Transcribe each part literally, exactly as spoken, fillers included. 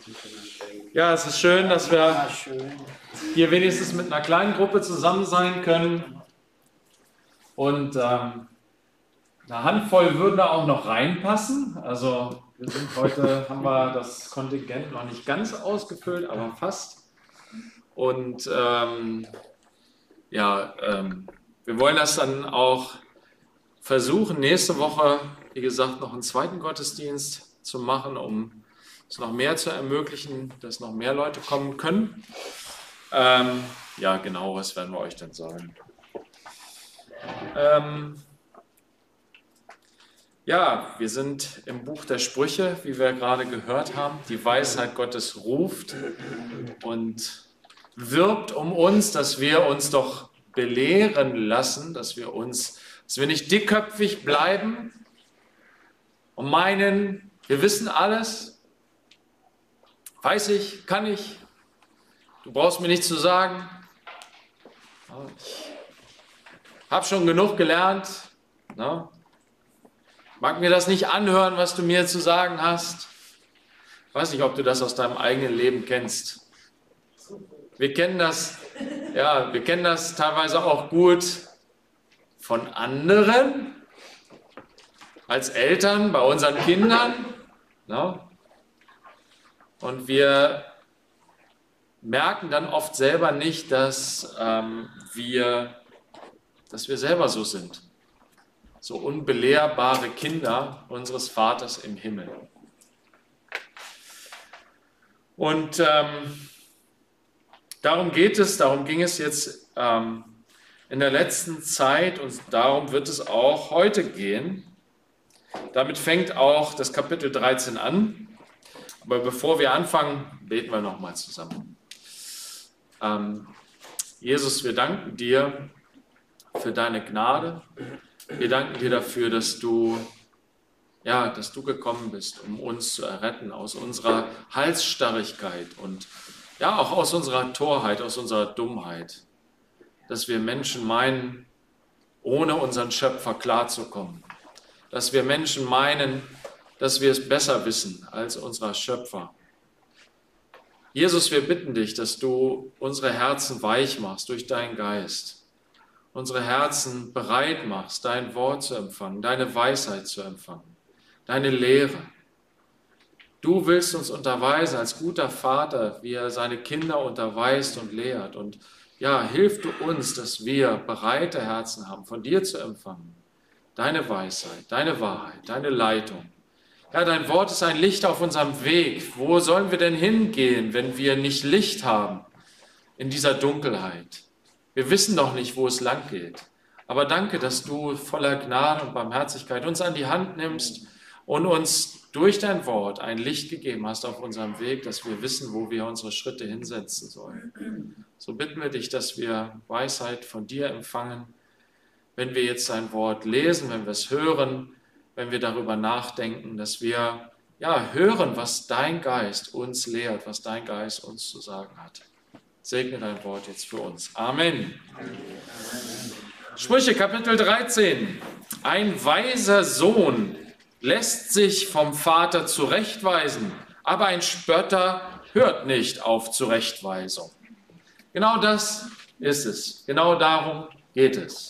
Ja, es ist schön, dass wir hier wenigstens mit einer kleinen Gruppe zusammen sein können. Und ähm, eine Handvoll würden da auch noch reinpassen. Also wir sind heute, haben wir das Kontingent noch nicht ganz ausgefüllt, aber fast. Und ähm, ja, ähm, wir wollen das dann auch versuchen, nächste Woche, wie gesagt, noch einen zweiten Gottesdienst zu machen, um es noch mehr zu ermöglichen, dass noch mehr Leute kommen können. Ähm, ja, genau, was werden wir euch denn sagen? Ähm, ja, wir sind im Buch der Sprüche, wie wir gerade gehört haben. Die Weisheit Gottes ruft und wirbt um uns, dass wir uns doch belehren lassen, dass wir uns, dass wir nicht dickköpfig bleiben und meinen, wir wissen alles. Weiß ich, kann ich, du brauchst mir nichts zu sagen. Ich habe schon genug gelernt. Ne? Mag mir das nicht anhören, was du mir zu sagen hast. Ich weiß nicht, ob du das aus deinem eigenen Leben kennst. Wir kennen das, ja, wir kennen das teilweise auch gut von anderen, als Eltern, bei unseren Kindern. Ne? Und wir merken dann oft selber nicht, dass, ähm, wir, dass wir selber so sind. So unbelehrbare Kinder unseres Vaters im Himmel. Und ähm, darum geht es, darum ging es jetzt ähm, in der letzten Zeit und darum wird es auch heute gehen. Damit fängt auch das Kapitel dreizehn an. Aber bevor wir anfangen, beten wir nochmal zusammen. Ähm, Jesus, wir danken dir für deine Gnade. Wir danken dir dafür, dass du, ja, dass du gekommen bist, um uns zu erretten aus unserer Halsstarrigkeit und ja, auch aus unserer Torheit, aus unserer Dummheit. Dass wir Menschen meinen, ohne unseren Schöpfer klarzukommen. Dass wir Menschen meinen, dass wir es besser wissen als unser Schöpfer. Jesus, wir bitten dich, dass du unsere Herzen weich machst durch deinen Geist, unsere Herzen bereit machst, dein Wort zu empfangen, deine Weisheit zu empfangen, deine Lehre. Du willst uns unterweisen als guter Vater, wie er seine Kinder unterweist und lehrt. Und ja, hilf du uns, dass wir bereite Herzen haben, von dir zu empfangen. Deine Weisheit, deine Wahrheit, deine Leitung. Ja, dein Wort ist ein Licht auf unserem Weg. Wo sollen wir denn hingehen, wenn wir nicht Licht haben in dieser Dunkelheit? Wir wissen doch nicht, wo es lang geht. Aber danke, dass du voller Gnade und Barmherzigkeit uns an die Hand nimmst und uns durch dein Wort ein Licht gegeben hast auf unserem Weg, dass wir wissen, wo wir unsere Schritte hinsetzen sollen. So bitten wir dich, dass wir Weisheit von dir empfangen, wenn wir jetzt dein Wort lesen, wenn wir es hören, wenn wir darüber nachdenken, dass wir ja hören, was dein Geist uns lehrt, was dein Geist uns zu sagen hat. Segne dein Wort jetzt für uns. Amen. Amen. Sprüche Kapitel dreizehn. Ein weiser Sohn lässt sich vom Vater zurechtweisen, aber ein Spötter hört nicht auf Zurechtweisung. Genau das ist es. Genau darum geht es.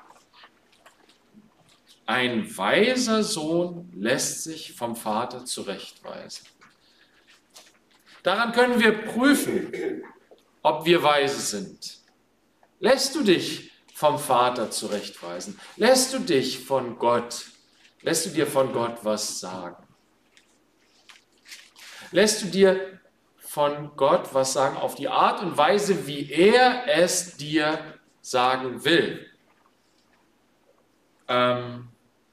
Ein weiser Sohn lässt sich vom Vater zurechtweisen. Daran können wir prüfen, ob wir weise sind. Lässt du dich vom Vater zurechtweisen? Lässt du dich von Gott, lässt du dir von Gott was sagen? Lässt du dir von Gott was sagen auf die Art und Weise, wie er es dir sagen will? Ähm,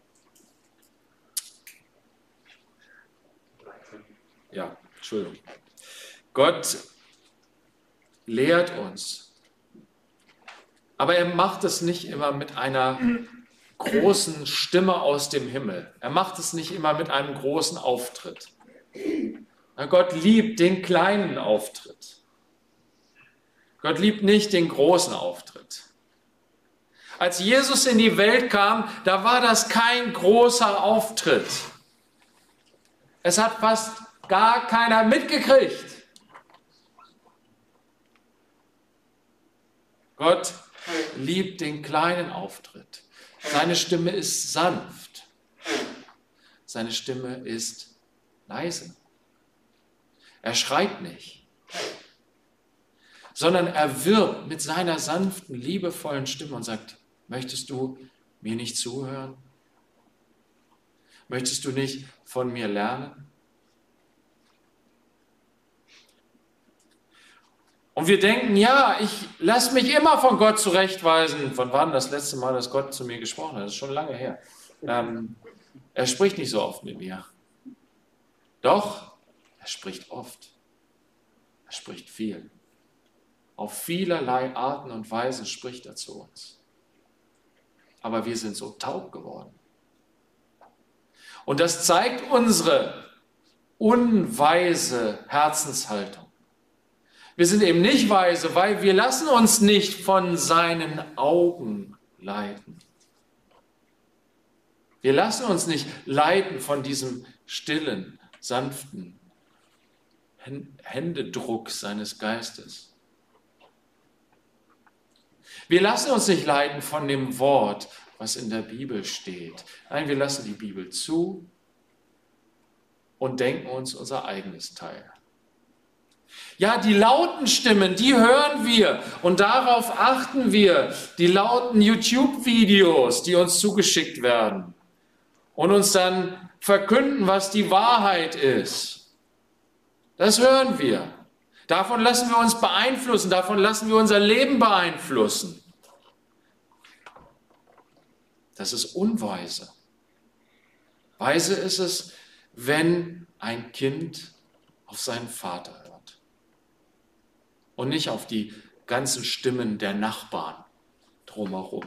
Ja, Entschuldigung. Gott lehrt uns, aber er macht es nicht immer mit einer großen Stimme aus dem Himmel. Er macht es nicht immer mit einem großen Auftritt. Gott liebt den kleinen Auftritt. Gott liebt nicht den großen Auftritt. Als Jesus in die Welt kam, da war das kein großer Auftritt. Es hat fast gar keiner mitgekriegt. Gott liebt den kleinen Auftritt. Seine Stimme ist sanft. Seine Stimme ist leise. Er schreit nicht, sondern er wirbt mit seiner sanften, liebevollen Stimme und sagt, möchtest du mir nicht zuhören? Möchtest du nicht von mir lernen? Und wir denken, ja, ich lasse mich immer von Gott zurechtweisen. Von wann das letzte Mal, dass Gott zu mir gesprochen hat? Das ist schon lange her. Ähm, er spricht nicht so oft mit mir. Doch, er spricht oft. Er spricht viel. Auf vielerlei Arten und Weisen spricht er zu uns. Aber wir sind so taub geworden. Und das zeigt unsere unweise Herzenshaltung. Wir sind eben nicht weise, weil wir lassen uns nicht von seinen Augen leiten. Wir lassen uns nicht leiten von diesem stillen, sanften Händedruck seines Geistes. Wir lassen uns nicht leiten von dem Wort, was in der Bibel steht. Nein, wir lassen die Bibel zu und denken uns unser eigenes Teil. Ja, die lauten Stimmen, die hören wir und darauf achten wir. Die lauten YouTube-Videos, die uns zugeschickt werden und uns dann verkünden, was die Wahrheit ist. Das hören wir. Davon lassen wir uns beeinflussen, davon lassen wir unser Leben beeinflussen. Das ist unweise. Weise ist es, wenn ein Kind auf seinen Vater hört und nicht auf die ganzen Stimmen der Nachbarn drumherum.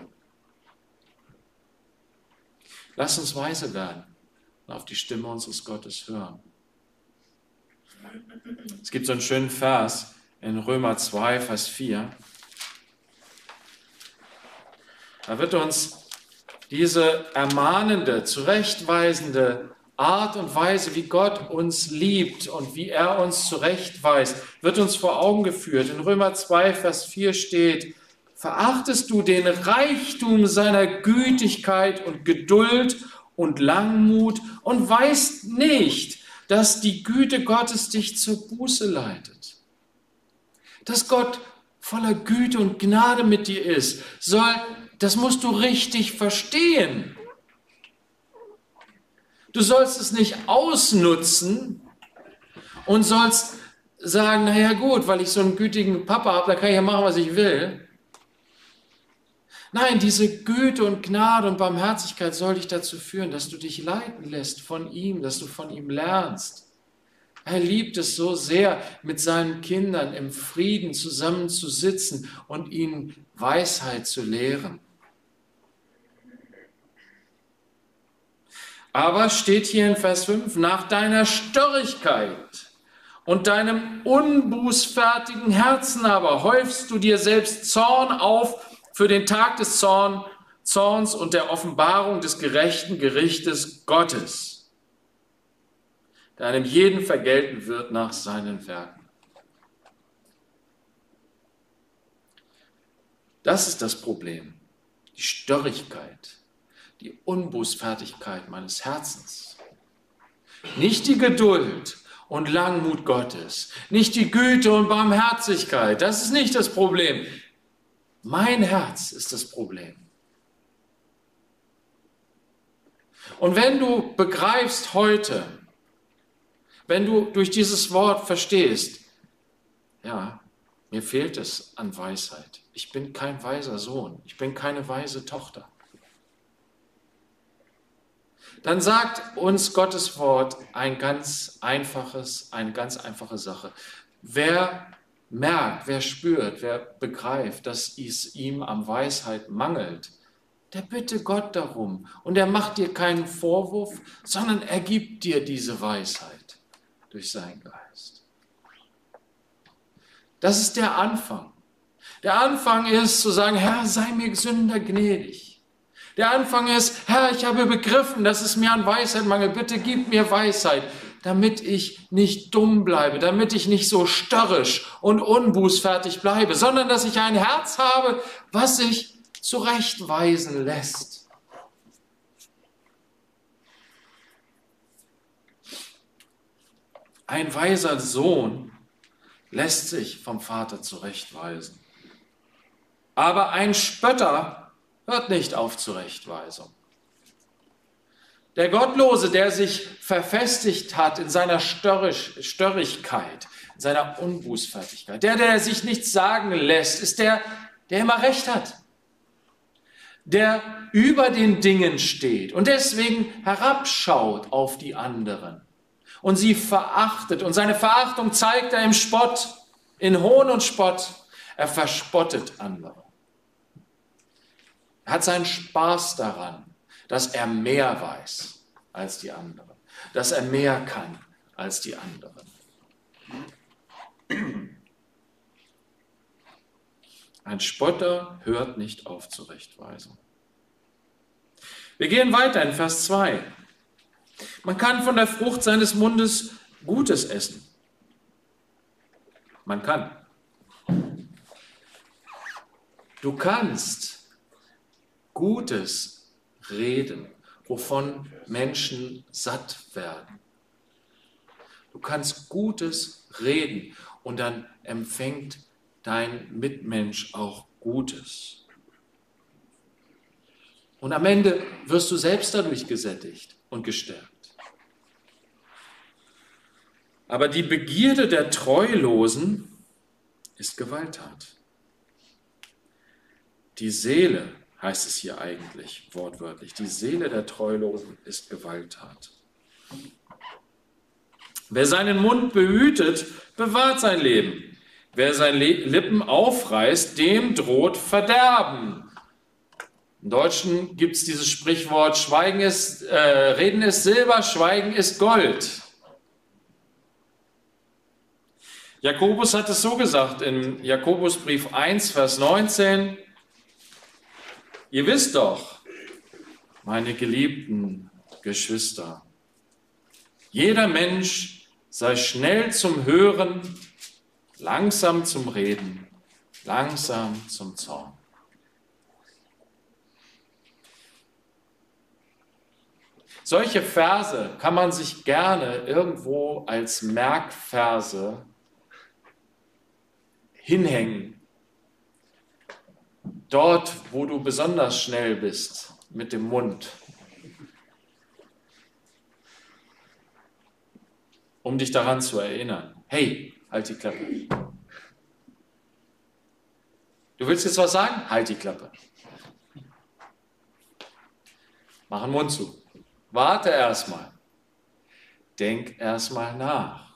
Lass uns weise werden und auf die Stimme unseres Gottes hören. Es gibt so einen schönen Vers in Römer zwei, Vers vier. Da wird uns diese ermahnende, zurechtweisende Art und Weise, wie Gott uns liebt und wie er uns zurechtweist, wird uns vor Augen geführt. In Römer zwei, Vers vier steht, verachtest du den Reichtum seiner Gütigkeit und Geduld und Langmut und weißt nicht, dass die Güte Gottes dich zur Buße leitet. Dass Gott voller Güte und Gnade mit dir ist, soll, das musst du richtig verstehen. Du sollst es nicht ausnutzen und sollst sagen, naja gut, weil ich so einen gütigen Papa habe, da kann ich ja machen, was ich will. Nein, diese Güte und Gnade und Barmherzigkeit soll dich dazu führen, dass du dich leiten lässt von ihm, dass du von ihm lernst. Er liebt es so sehr, mit seinen Kindern im Frieden zusammenzusitzen und ihnen Weisheit zu lehren. Aber steht hier in Vers fünf, nach deiner Störrigkeit und deinem unbußfertigen Herzen aber häufst du dir selbst Zorn auf für den Tag des Zorn, Zorns und der Offenbarung des gerechten Gerichtes Gottes, der einem jeden vergelten wird nach seinen Werken. Das ist das Problem, die Störrigkeit, die Unbußfertigkeit meines Herzens. Nicht die Geduld und Langmut Gottes, nicht die Güte und Barmherzigkeit, das ist nicht das Problem. Mein Herz ist das Problem. Und wenn du begreifst heute, wenn du durch dieses Wort verstehst, ja, mir fehlt es an Weisheit. Ich bin kein weiser Sohn, ich bin keine weise Tochter. Dann sagt uns Gottes Wort ein ganz einfaches, eine ganz einfache Sache. Wer merkt, wer spürt, wer begreift, dass es ihm an Weisheit mangelt, der bitte Gott darum. Und er macht dir keinen Vorwurf, sondern er gibt dir diese Weisheit durch seinen Geist. Das ist der Anfang. Der Anfang ist zu sagen, Herr, sei mir Sünder gnädig. Der Anfang ist, Herr, ich habe begriffen, dass es mir an Weisheit mangelt. Bitte gib mir Weisheit. damit ich nicht dumm bleibe, damit ich nicht so störrisch und unbußfertig bleibe, sondern dass ich ein Herz habe, was sich zurechtweisen lässt. Ein weiser Sohn lässt sich vom Vater zurechtweisen. Aber ein Spötter hört nicht auf Zurechtweisung. Der Gottlose, der sich verfestigt hat in seiner Störrisch, Störrigkeit, in seiner Unbußfertigkeit, der, der sich nichts sagen lässt, ist der, der immer Recht hat, der über den Dingen steht und deswegen herabschaut auf die anderen und sie verachtet. Und seine Verachtung zeigt er im Spott, in Hohn und Spott. Er verspottet andere. Er hat seinen Spaß daran, dass er mehr weiß als die anderen, dass er mehr kann als die anderen. Ein Spotter hört nicht auf Zurechtweisung. Wir gehen weiter in Vers zwei. Man kann von der Frucht seines Mundes Gutes essen. Man kann. Du kannst Gutes reden, wovon Menschen satt werden. Du kannst Gutes reden und dann empfängt dein Mitmensch auch Gutes. Und am Ende wirst du selbst dadurch gesättigt und gestärkt. Aber die Begierde der Treulosen ist Gewalttat. Die Seele, heißt es hier eigentlich wortwörtlich, die Seele der Treulosen ist Gewalttat. Wer seinen Mund behütet, bewahrt sein Leben. Wer seine Lippen aufreißt, dem droht Verderben. Im Deutschen gibt es dieses Sprichwort, Schweigen ist, äh, Reden ist Silber, Schweigen ist Gold. Jakobus hat es so gesagt in Jakobusbrief eins, Vers neunzehn. Ihr wisst doch, meine geliebten Geschwister, jeder Mensch sei schnell zum Hören, langsam zum Reden, langsam zum Zorn. Solche Verse kann man sich gerne irgendwo als Merkverse hinhängen. Dort, wo du besonders schnell bist mit dem Mund, um dich daran zu erinnern. Hey, halt die Klappe. Du willst jetzt was sagen? Halt die Klappe. Mach den Mund zu. Warte erstmal. Denk erstmal nach.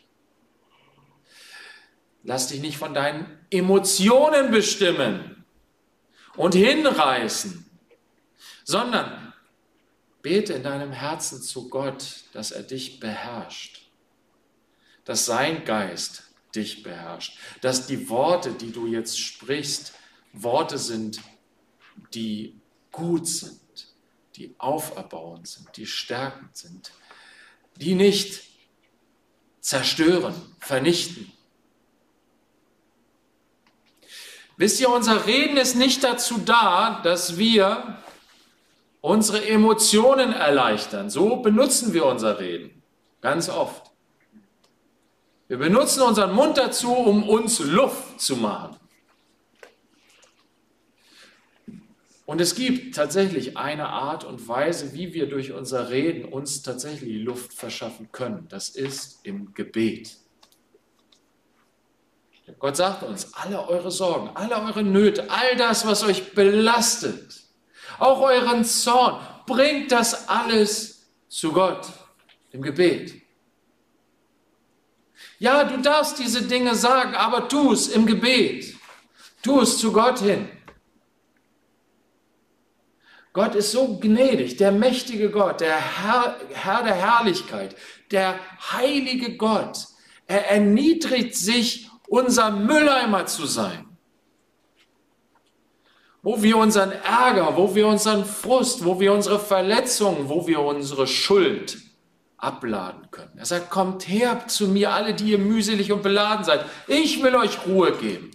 Lass dich nicht von deinen Emotionen bestimmen und hinreißen, sondern bete in deinem Herzen zu Gott, dass er dich beherrscht, dass sein Geist dich beherrscht, dass die Worte, die du jetzt sprichst, Worte sind, die gut sind, die auferbauend sind, die stärkend sind, die nicht zerstören, vernichten. Wisst ihr, unser Reden ist nicht dazu da, dass wir unsere Emotionen erleichtern. So benutzen wir unser Reden, ganz oft. Wir benutzen unseren Mund dazu, um uns Luft zu machen. Und es gibt tatsächlich eine Art und Weise, wie wir durch unser Reden uns tatsächlich Luft verschaffen können. Das ist im Gebet. Gott sagt uns, alle eure Sorgen, alle eure Nöte, all das, was euch belastet, auch euren Zorn, bringt das alles zu Gott im Gebet. Ja, du darfst diese Dinge sagen, aber tu es im Gebet. Tu es zu Gott hin. Gott ist so gnädig, der mächtige Gott, der Herr, Herr der Herrlichkeit, der heilige Gott. Er erniedrigt sich, unser Mülleimer zu sein, wo wir unseren Ärger, wo wir unseren Frust, wo wir unsere Verletzungen, wo wir unsere Schuld abladen können. Er sagt, kommt her zu mir, alle, die ihr mühselig und beladen seid. Ich will euch Ruhe geben.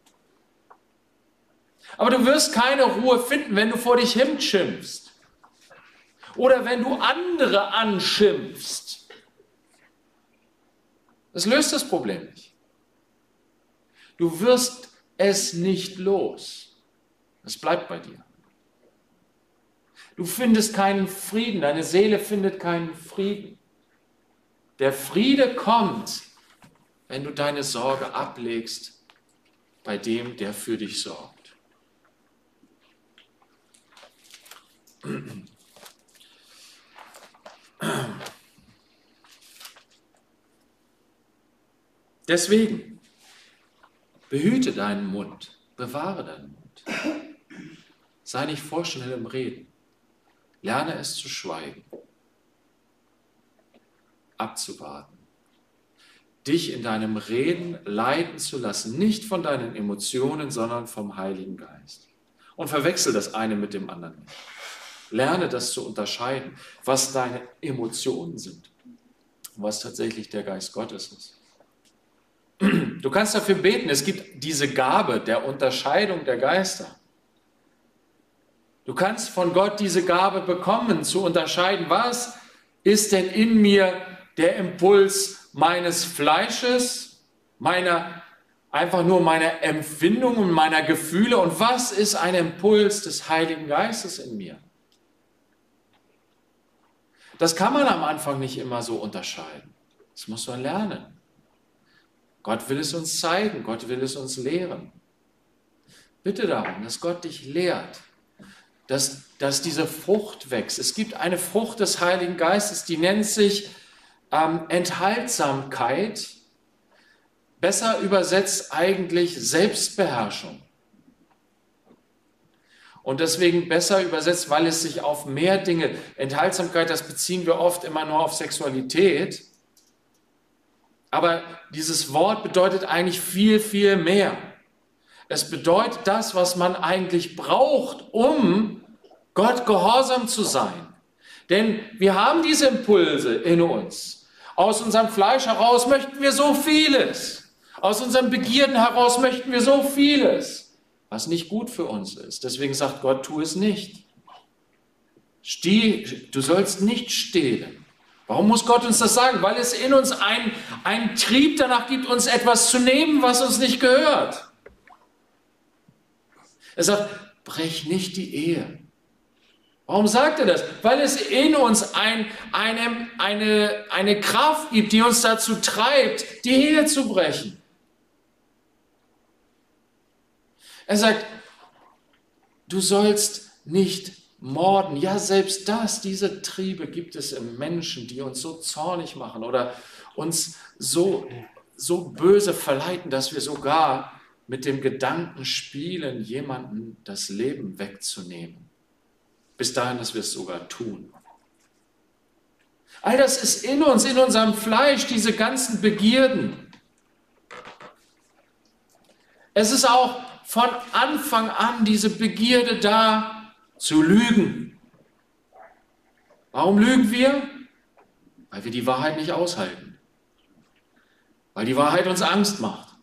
Aber du wirst keine Ruhe finden, wenn du vor dich hin schimpfst. Oder wenn du andere anschimpfst. Das löst das Problem nicht. Du wirst es nicht los. Es bleibt bei dir. Du findest keinen Frieden, deine Seele findet keinen Frieden. Der Friede kommt, wenn du deine Sorge ablegst bei dem, der für dich sorgt. Deswegen, behüte deinen Mund, bewahre deinen Mund. Sei nicht vorschnell im Reden. Lerne es zu schweigen, abzuwarten. Dich in deinem Reden leiten zu lassen, nicht von deinen Emotionen, sondern vom Heiligen Geist. Und verwechsel das eine mit dem anderen nicht. Lerne das zu unterscheiden, was deine Emotionen sind und was tatsächlich der Geist Gottes ist. Du kannst dafür beten, es gibt diese Gabe der Unterscheidung der Geister. Du kannst von Gott diese Gabe bekommen, zu unterscheiden, was ist denn in mir der Impuls meines Fleisches, meiner, einfach nur meiner Empfindungen, meiner Gefühle und was ist ein Impuls des Heiligen Geistes in mir? Das kann man am Anfang nicht immer so unterscheiden. Das muss man lernen. Gott will es uns zeigen, Gott will es uns lehren. Bitte darum, dass Gott dich lehrt, dass, dass diese Frucht wächst. Es gibt eine Frucht des Heiligen Geistes, die nennt sich ähm, Enthaltsamkeit, besser übersetzt eigentlich Selbstbeherrschung. Und deswegen besser übersetzt, weil es sich auf mehr Dinge, Enthaltsamkeit, das beziehen wir oft immer nur auf Sexualität, aber dieses Wort bedeutet eigentlich viel, viel mehr. Es bedeutet das, was man eigentlich braucht, um Gott gehorsam zu sein. Denn wir haben diese Impulse in uns. Aus unserem Fleisch heraus möchten wir so vieles. Aus unseren Begierden heraus möchten wir so vieles, was nicht gut für uns ist. Deswegen sagt Gott, tu es nicht. Steh, du sollst nicht stehlen. Warum muss Gott uns das sagen? Weil es in uns einen, einen Trieb danach gibt, uns etwas zu nehmen, was uns nicht gehört. Er sagt, brech nicht die Ehe. Warum sagt er das? Weil es in uns ein, eine, eine, eine Kraft gibt, die uns dazu treibt, die Ehe zu brechen. Er sagt, du sollst nicht morden. Ja, selbst das, diese Triebe gibt es im Menschen, die uns so zornig machen oder uns so, so böse verleiten, dass wir sogar mit dem Gedanken spielen, jemandem das Leben wegzunehmen. Bis dahin, dass wir es sogar tun. All das ist in uns, in unserem Fleisch, diese ganzen Begierden. Es ist auch von Anfang an diese Begierde da, zu lügen. Warum lügen wir? Weil wir die Wahrheit nicht aushalten. Weil die Wahrheit uns Angst macht.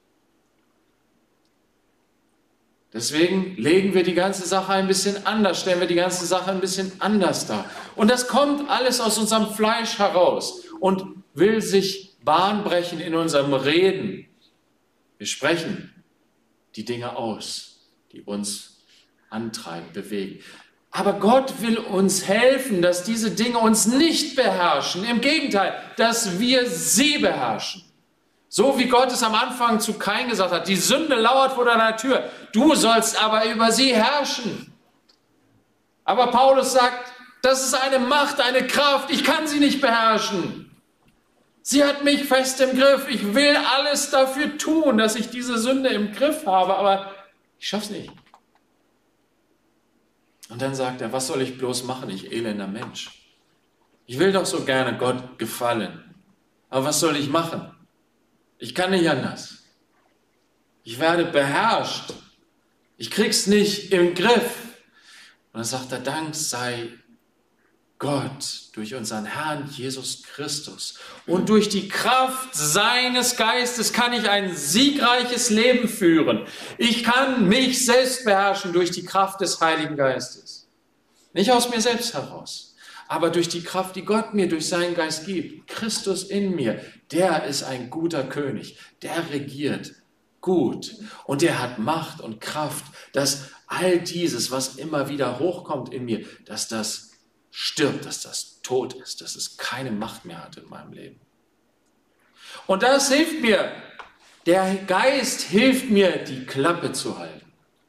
Deswegen legen wir die ganze Sache ein bisschen anders, stellen wir die ganze Sache ein bisschen anders dar. Und das kommt alles aus unserem Fleisch heraus und will sich Bahn brechen in unserem Reden. Wir sprechen die Dinge aus, die uns antreiben, bewegen. Aber Gott will uns helfen, dass diese Dinge uns nicht beherrschen. Im Gegenteil, dass wir sie beherrschen. So wie Gott es am Anfang zu Kain gesagt hat, die Sünde lauert vor deiner Tür, du sollst aber über sie herrschen. Aber Paulus sagt, das ist eine Macht, eine Kraft, ich kann sie nicht beherrschen. Sie hat mich fest im Griff, ich will alles dafür tun, dass ich diese Sünde im Griff habe, aber ich schaff's nicht. Und dann sagt er, was soll ich bloß machen, ich elender Mensch? Ich will doch so gerne Gott gefallen, aber was soll ich machen? Ich kann nicht anders. Ich werde beherrscht. Ich krieg's nicht im Griff. Und dann sagt er, Dank sei Gott, durch unseren Herrn Jesus Christus. Und durch die Kraft seines Geistes kann ich ein siegreiches Leben führen. Ich kann mich selbst beherrschen durch die Kraft des Heiligen Geistes. Nicht aus mir selbst heraus, aber durch die Kraft, die Gott mir durch seinen Geist gibt. Christus in mir, der ist ein guter König, der regiert gut und der hat Macht und Kraft, dass all dieses, was immer wieder hochkommt in mir, dass das stirbt, dass das tot ist, dass es keine Macht mehr hat in meinem Leben. Und das hilft mir. Der Geist hilft mir, die Klappe zu halten.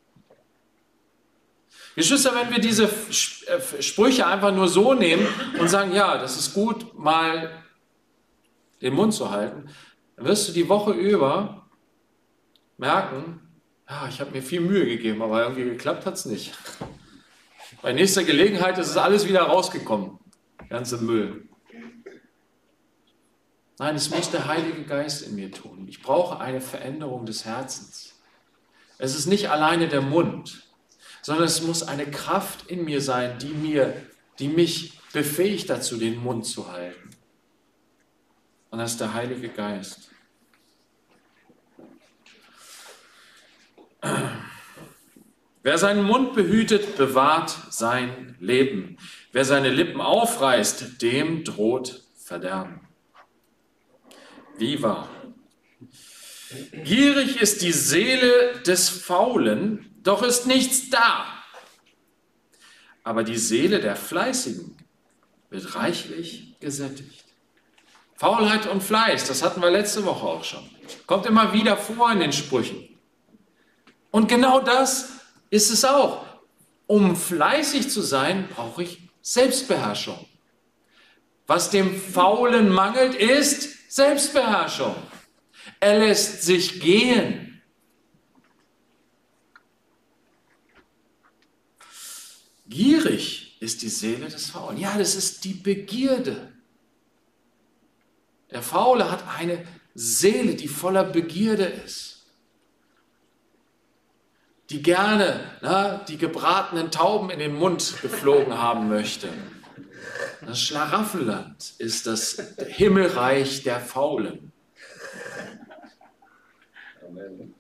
Geschwister, wenn wir diese Sprüche einfach nur so nehmen und sagen, ja, das ist gut, mal den Mund zu halten, dann wirst du die Woche über merken, ja, ich habe mir viel Mühe gegeben, aber irgendwie geklappt hat es nicht. Bei nächster Gelegenheit ist es alles wieder rausgekommen, ganze Müll. Nein, es muss der Heilige Geist in mir tun. Ich brauche eine Veränderung des Herzens. Es ist nicht alleine der Mund, sondern es muss eine Kraft in mir sein, die, mir, die mich befähigt dazu, den Mund zu halten. Und das ist der Heilige Geist. Wer seinen Mund behütet, bewahrt sein Leben. Wer seine Lippen aufreißt, dem droht Verderben. Wie wahr? Gierig ist die Seele des Faulen, doch ist nichts da. Aber die Seele der Fleißigen wird reichlich gesättigt. Faulheit und Fleiß, das hatten wir letzte Woche auch schon. Kommt immer wieder vor in den Sprüchen. Und genau das ist es auch. Um fleißig zu sein, brauche ich Selbstbeherrschung. Was dem Faulen mangelt, ist Selbstbeherrschung. Er lässt sich gehen. Gierig ist die Seele des Faulen. Ja, das ist die Begierde. Der Faule hat eine Seele, die voller Begierde ist. Die gerne na, die gebratenen Tauben in den Mund geflogen haben möchte. Das Schlaraffenland ist das Himmelreich der Faulen. Amen.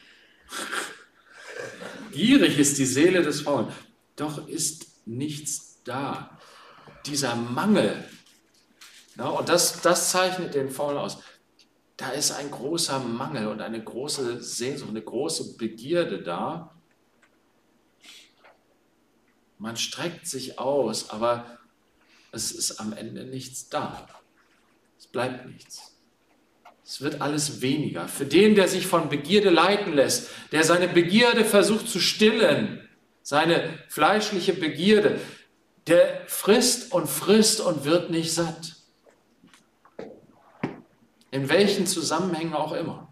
Gierig ist die Seele des Faulen, doch ist nichts da. Dieser Mangel, na, und das, das zeichnet den Faulen aus. Da ist ein großer Mangel und eine große Sehnsucht, eine große Begierde da. Man streckt sich aus, aber es ist am Ende nichts da. Es bleibt nichts. Es wird alles weniger. Für den, der sich von Begierde leiten lässt, der seine Begierde versucht zu stillen, seine fleischliche Begierde, der frisst und frisst und wird nicht satt. In welchen Zusammenhängen auch immer.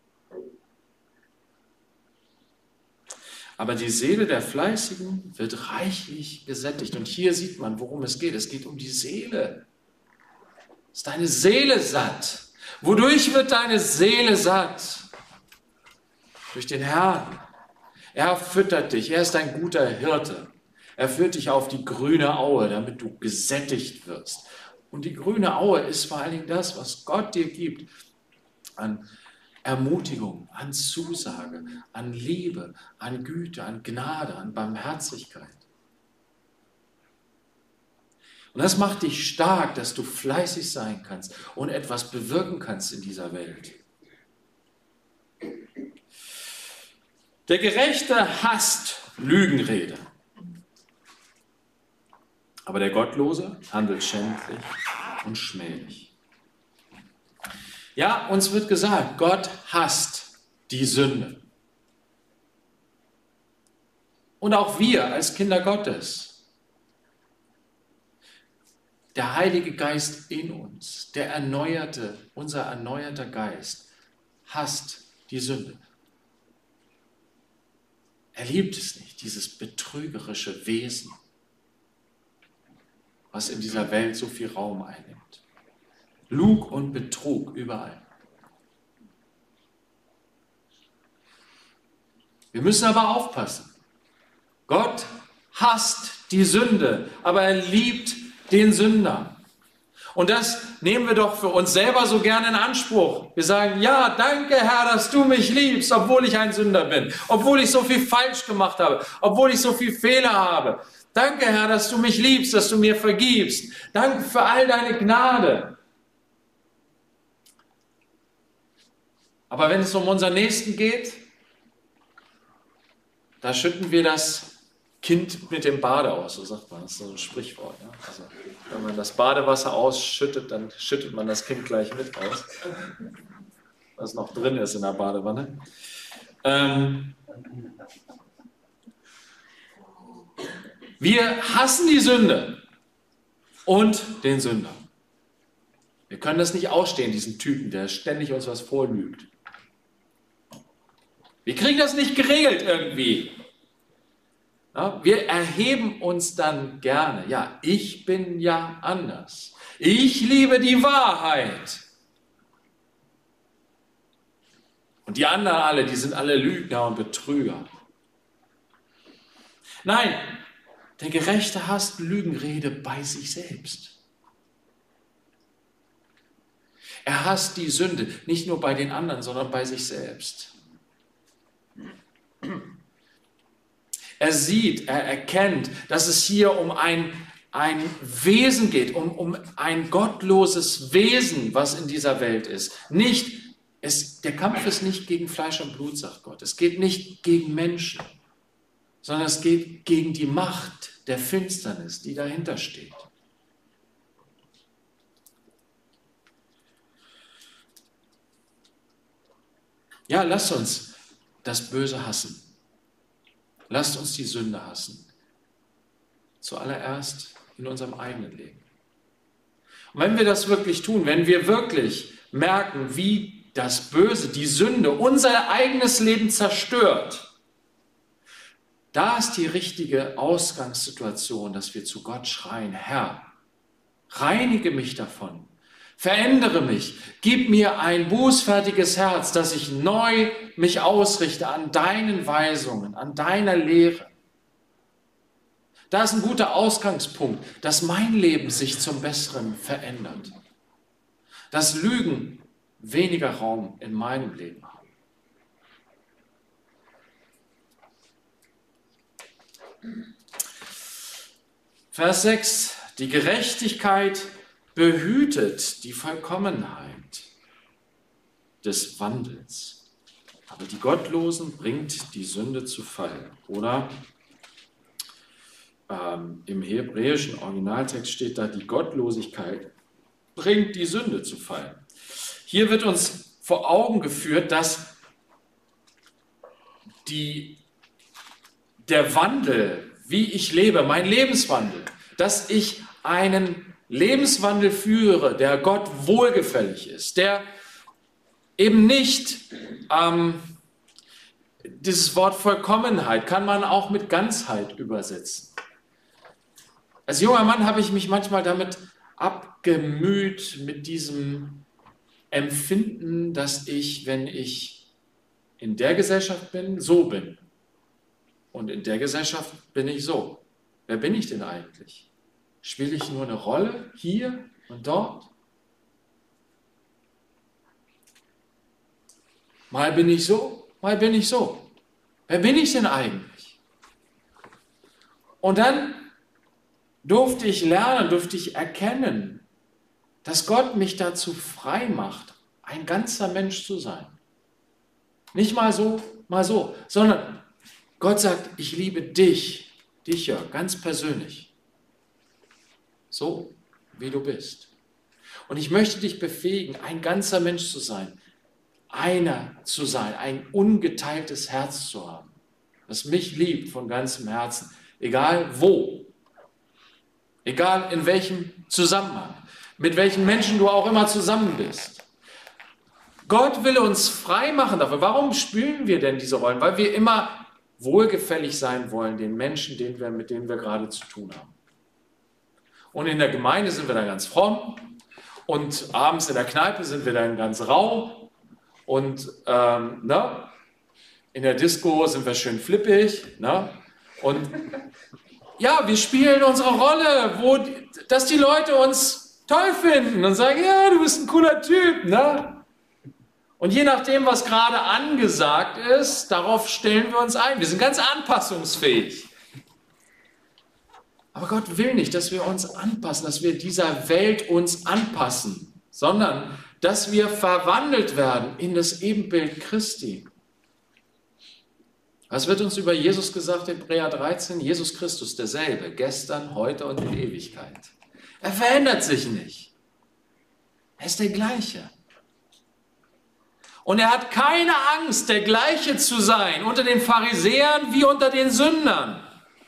Aber die Seele der Fleißigen wird reichlich gesättigt. Und hier sieht man, worum es geht. Es geht um die Seele. Ist deine Seele satt? Wodurch wird deine Seele satt? Durch den Herrn. Er füttert dich. Er ist ein guter Hirte. Er führt dich auf die grüne Aue, damit du gesättigt wirst. Und die grüne Aue ist vor allen Dingen das, was Gott dir gibt an Ermutigung, an Zusage, an Liebe, an Güte, an Gnade, an Barmherzigkeit. Und das macht dich stark, dass du fleißig sein kannst und etwas bewirken kannst in dieser Welt. Der Gerechte hasst Lügenrede. Aber der Gottlose handelt schändlich und schmählich. Ja, uns wird gesagt, Gott hasst die Sünde. Und auch wir als Kinder Gottes. Der Heilige Geist in uns, der erneuerte, unser erneuerter Geist, hasst die Sünde. Er liebt es nicht, dieses betrügerische Wesen, was in dieser Welt so viel Raum einnimmt. Lug und Betrug überall. Wir müssen aber aufpassen. Gott hasst die Sünde, aber er liebt den Sünder. Und das nehmen wir doch für uns selber so gerne in Anspruch. Wir sagen, ja, danke Herr, dass du mich liebst, obwohl ich ein Sünder bin, obwohl ich so viel falsch gemacht habe, obwohl ich so viel Fehler habe. Danke Herr, dass du mich liebst, dass du mir vergibst. Danke für all deine Gnade. Aber wenn es um unseren Nächsten geht, da schütten wir das Kind mit dem Bade aus, so sagt man, das ist so ein Sprichwort. Ja? Also, wenn man das Badewasser ausschüttet, dann schüttet man das Kind gleich mit aus, was noch drin ist in der Badewanne. Ähm, wir hassen die Sünde und den Sünder. Wir können das nicht ausstehen, diesen Typen, der ständig uns was vorlügt. Wir kriegen das nicht geregelt irgendwie. Ja, wir erheben uns dann gerne. Ja, ich bin ja anders. Ich liebe die Wahrheit. Und die anderen alle, die sind alle Lügner und Betrüger. Nein, der Gerechte hasst Lügenrede bei sich selbst. Er hasst die Sünde, nicht nur bei den anderen, sondern bei sich selbst. Er sieht, er erkennt, dass es hier um ein, ein Wesen geht, um, um ein gottloses Wesen, was in dieser Welt ist. Nicht, es, der Kampf ist nicht gegen Fleisch und Blut, sagt Gott. Es geht nicht gegen Menschen, sondern es geht gegen die Macht der Finsternis, die dahinter steht. Ja, lasst uns das Böse hassen. Lasst uns die Sünde hassen. Zuallererst in unserem eigenen Leben. Und wenn wir das wirklich tun, wenn wir wirklich merken, wie das Böse, die Sünde, unser eigenes Leben zerstört, da ist die richtige Ausgangssituation, dass wir zu Gott schreien, Herr, reinige mich davon. Verändere mich, gib mir ein bußfertiges Herz, dass ich neu mich ausrichte an deinen Weisungen, an deiner Lehre. Da ist ein guter Ausgangspunkt, dass mein Leben sich zum Besseren verändert. Dass Lügen weniger Raum in meinem Leben haben. Vers sechs, die Gerechtigkeit behütet die Vollkommenheit des Wandels. Aber die Gottlosen bringt die Sünde zu Fall. Oder ähm, im hebräischen Originaltext steht da, die Gottlosigkeit bringt die Sünde zu Fall. Hier wird uns vor Augen geführt, dass die, der Wandel, wie ich lebe, mein Lebenswandel, dass ich einen Lebenswandel führe, der Gott wohlgefällig ist, der eben nicht, ähm, dieses Wort Vollkommenheit kann man auch mit Ganzheit übersetzen. Als junger Mann habe ich mich manchmal damit abgemüht, mit diesem Empfinden, dass ich, wenn ich in der Gesellschaft bin, so bin. Und in der Gesellschaft bin ich so. Wer bin ich denn eigentlich? Spiele ich nur eine Rolle hier und dort? Mal bin ich so, mal bin ich so. Wer bin ich denn eigentlich? Und dann durfte ich lernen, durfte ich erkennen, dass Gott mich dazu frei macht, ein ganzer Mensch zu sein. Nicht mal so, mal so, sondern Gott sagt, ich liebe dich, dich ja, ganz persönlich. So, wie du bist. Und ich möchte dich befähigen, ein ganzer Mensch zu sein, einer zu sein, ein ungeteiltes Herz zu haben, das mich liebt von ganzem Herzen, egal wo, egal in welchem Zusammenhang, mit welchen Menschen du auch immer zusammen bist. Gott will uns frei machen dafür. Warum spielen wir denn diese Rollen? Weil wir immer wohlgefällig sein wollen den Menschen, denen wir, mit denen wir gerade zu tun haben. Und in der Gemeinde sind wir dann ganz fromm und abends in der Kneipe sind wir dann ganz rau und ähm, ne? In der Disco sind wir schön flippig. Ne? Und ja, wir spielen unsere Rolle, wo, dass die Leute uns toll finden und sagen, ja, du bist ein cooler Typ, ne? Und je nachdem, was gerade angesagt ist, darauf stellen wir uns ein. Wir sind ganz anpassungsfähig. Aber Gott will nicht, dass wir uns anpassen, dass wir dieser Welt uns anpassen, sondern dass wir verwandelt werden in das Ebenbild Christi. Was wird uns über Jesus gesagt in Hebräer dreizehn? Jesus Christus derselbe, gestern, heute und in Ewigkeit. Er verändert sich nicht. Er ist der gleiche. Und er hat keine Angst, der gleiche zu sein unter den Pharisäern wie unter den Sündern.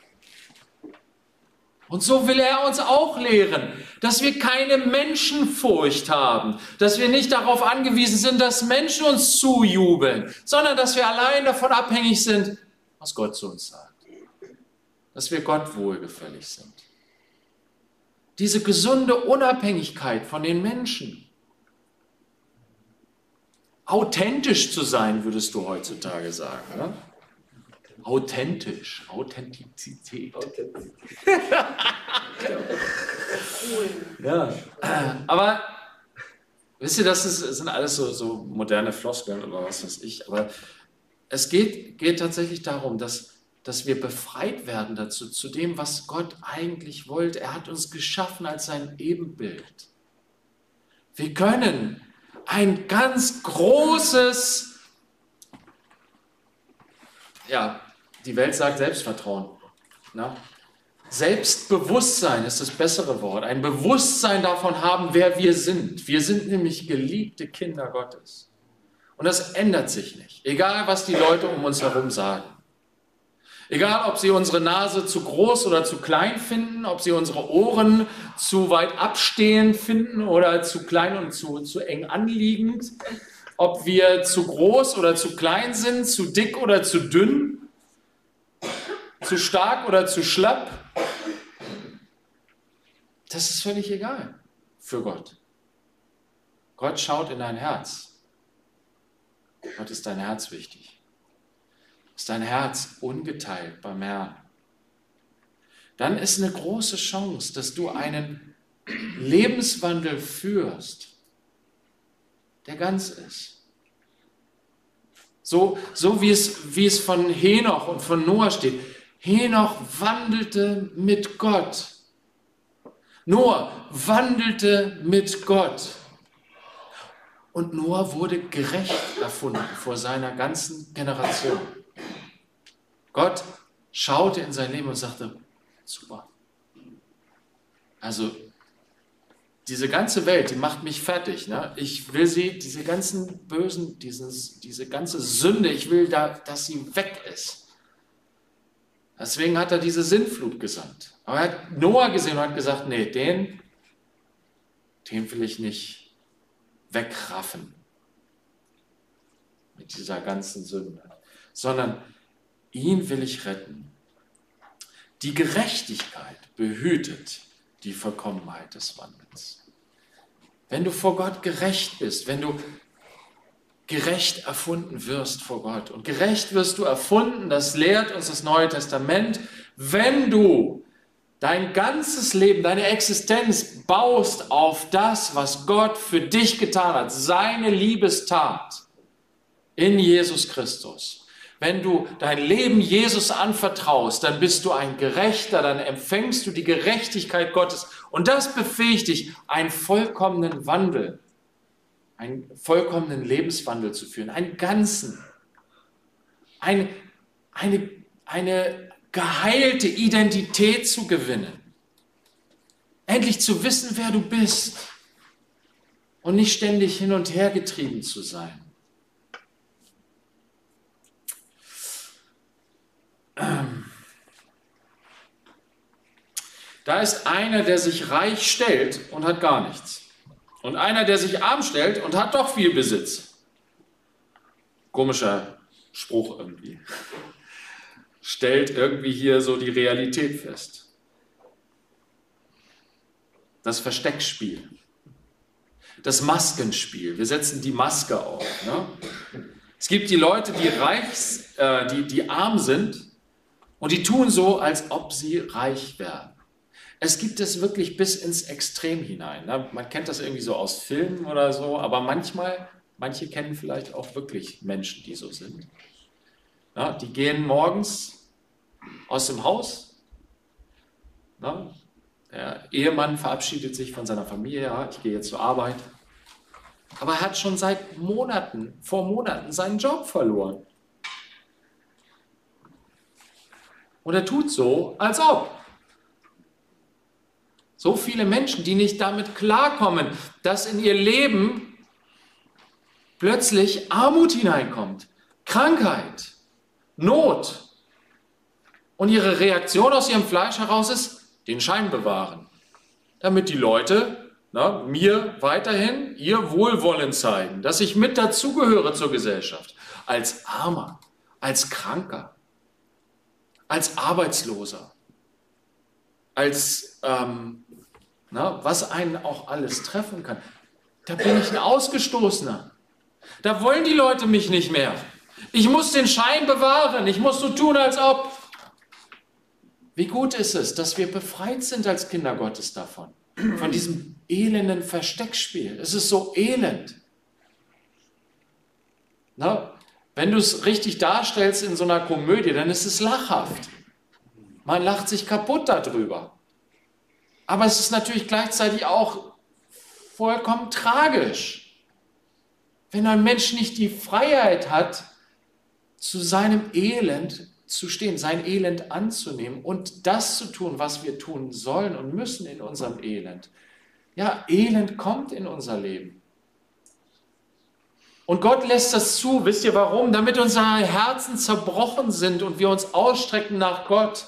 Und so will er uns auch lehren, dass wir keine Menschenfurcht haben, dass wir nicht darauf angewiesen sind, dass Menschen uns zujubeln, sondern dass wir allein davon abhängig sind, was Gott zu uns sagt. Dass wir Gott wohlgefällig sind. Diese gesunde Unabhängigkeit von den Menschen. Authentisch zu sein, würdest du heutzutage sagen. Ne? Authentisch, Authentizität. Ja, aber wisst ihr, das ist, das sind alles so, so moderne Floskeln oder was weiß ich. Aber es geht, geht tatsächlich darum, dass, dass wir befreit werden dazu, zu dem, was Gott eigentlich wollte. Er hat uns geschaffen als sein Ebenbild. Wir können ein ganz großes, ja, die Welt sagt Selbstvertrauen. Na? Selbstbewusstsein ist das bessere Wort. Ein Bewusstsein davon haben, wer wir sind. Wir sind nämlich geliebte Kinder Gottes. Und das ändert sich nicht. Egal, was die Leute um uns herum sagen. Egal, ob sie unsere Nase zu groß oder zu klein finden, ob sie unsere Ohren zu weit abstehend finden oder zu klein und zu, zu eng anliegend. Ob wir zu groß oder zu klein sind, zu dick oder zu dünn. Zu stark oder zu schlapp, das ist völlig egal für Gott. Gott schaut in dein Herz. Gott ist dein Herz wichtig. Ist dein Herz ungeteilt beim Herrn? Dann ist eine große Chance, dass du einen Lebenswandel führst, der ganz ist. So, so wie es, wie es von Henoch und von Noah steht. Henoch wandelte mit Gott. Noah wandelte mit Gott. Und Noah wurde gerecht erfunden vor seiner ganzen Generation. Gott schaute in sein Leben und sagte, super. Also diese ganze Welt, die macht mich fertig. Ne? Ich will sie, diese ganzen Bösen, dieses, diese ganze Sünde, ich will, da, dass sie weg ist. Deswegen hat er diese Sintflut gesandt. Aber er hat Noah gesehen und hat gesagt, nee, den, den will ich nicht wegraffen mit dieser ganzen Sünde, sondern ihn will ich retten. Die Gerechtigkeit behütet die Vollkommenheit des Wandels. Wenn du vor Gott gerecht bist, wenn du gerecht erfunden wirst vor Gott. Und gerecht wirst du erfunden, das lehrt uns das Neue Testament, wenn du dein ganzes Leben, deine Existenz baust auf das, was Gott für dich getan hat, seine Liebestat in Jesus Christus. Wenn du dein Leben Jesus anvertraust, dann bist du ein Gerechter, dann empfängst du die Gerechtigkeit Gottes. Und das befähigt dich, einen vollkommenen Wandel einen vollkommenen Lebenswandel zu führen, einen ganzen, eine, eine, eine geheilte Identität zu gewinnen, endlich zu wissen, wer du bist und nicht ständig hin und her getrieben zu sein. Da ist einer, der sich reich stellt und hat gar nichts. Und einer, der sich arm stellt und hat doch viel Besitz. Komischer Spruch irgendwie. Stellt irgendwie hier so die Realität fest. Das Versteckspiel. Das Maskenspiel. Wir setzen die Maske auf. Ne? Es gibt die Leute, die reich, äh, die, die arm sind Und die tun so, als ob sie reich wären. Es gibt es wirklich bis ins Extrem hinein. Ne? Man kennt das irgendwie so aus Filmen oder so, aber manchmal, manche kennen vielleicht auch wirklich Menschen, die so sind. Ja, die gehen morgens aus dem Haus. Ne? Der Ehemann verabschiedet sich von seiner Familie. Ja, ich gehe jetzt zur Arbeit. Aber er hat schon seit Monaten, vor Monaten seinen Job verloren. Und er tut so, als ob. So viele Menschen, die nicht damit klarkommen, dass in ihr Leben plötzlich Armut hineinkommt, Krankheit, Not. Und ihre Reaktion aus ihrem Fleisch heraus ist, den Schein bewahren. Damit die Leute na, mir weiterhin ihr Wohlwollen zeigen, dass ich mit dazugehöre zur Gesellschaft. Als Armer, als Kranker, als Arbeitsloser, als ähm, na, was einen auch alles treffen kann. Da bin ich ein Ausgestoßener. Da wollen die Leute mich nicht mehr. Ich muss den Schein bewahren. Ich muss so tun, als ob. Wie gut ist es, dass wir befreit sind als Kinder Gottes davon. Von diesem elenden Versteckspiel. Es ist so elend. Na, wenn du es richtig darstellst in so einer Komödie, dann ist es lachhaft. Man lacht sich kaputt darüber. Aber es ist natürlich gleichzeitig auch vollkommen tragisch, wenn ein Mensch nicht die Freiheit hat, zu seinem Elend zu stehen, sein Elend anzunehmen und das zu tun, was wir tun sollen und müssen in unserem Elend. Ja, Elend kommt in unser Leben. Und Gott lässt das zu. Wisst ihr warum? Damit unsere Herzen zerbrochen sind und wir uns ausstrecken nach Gott.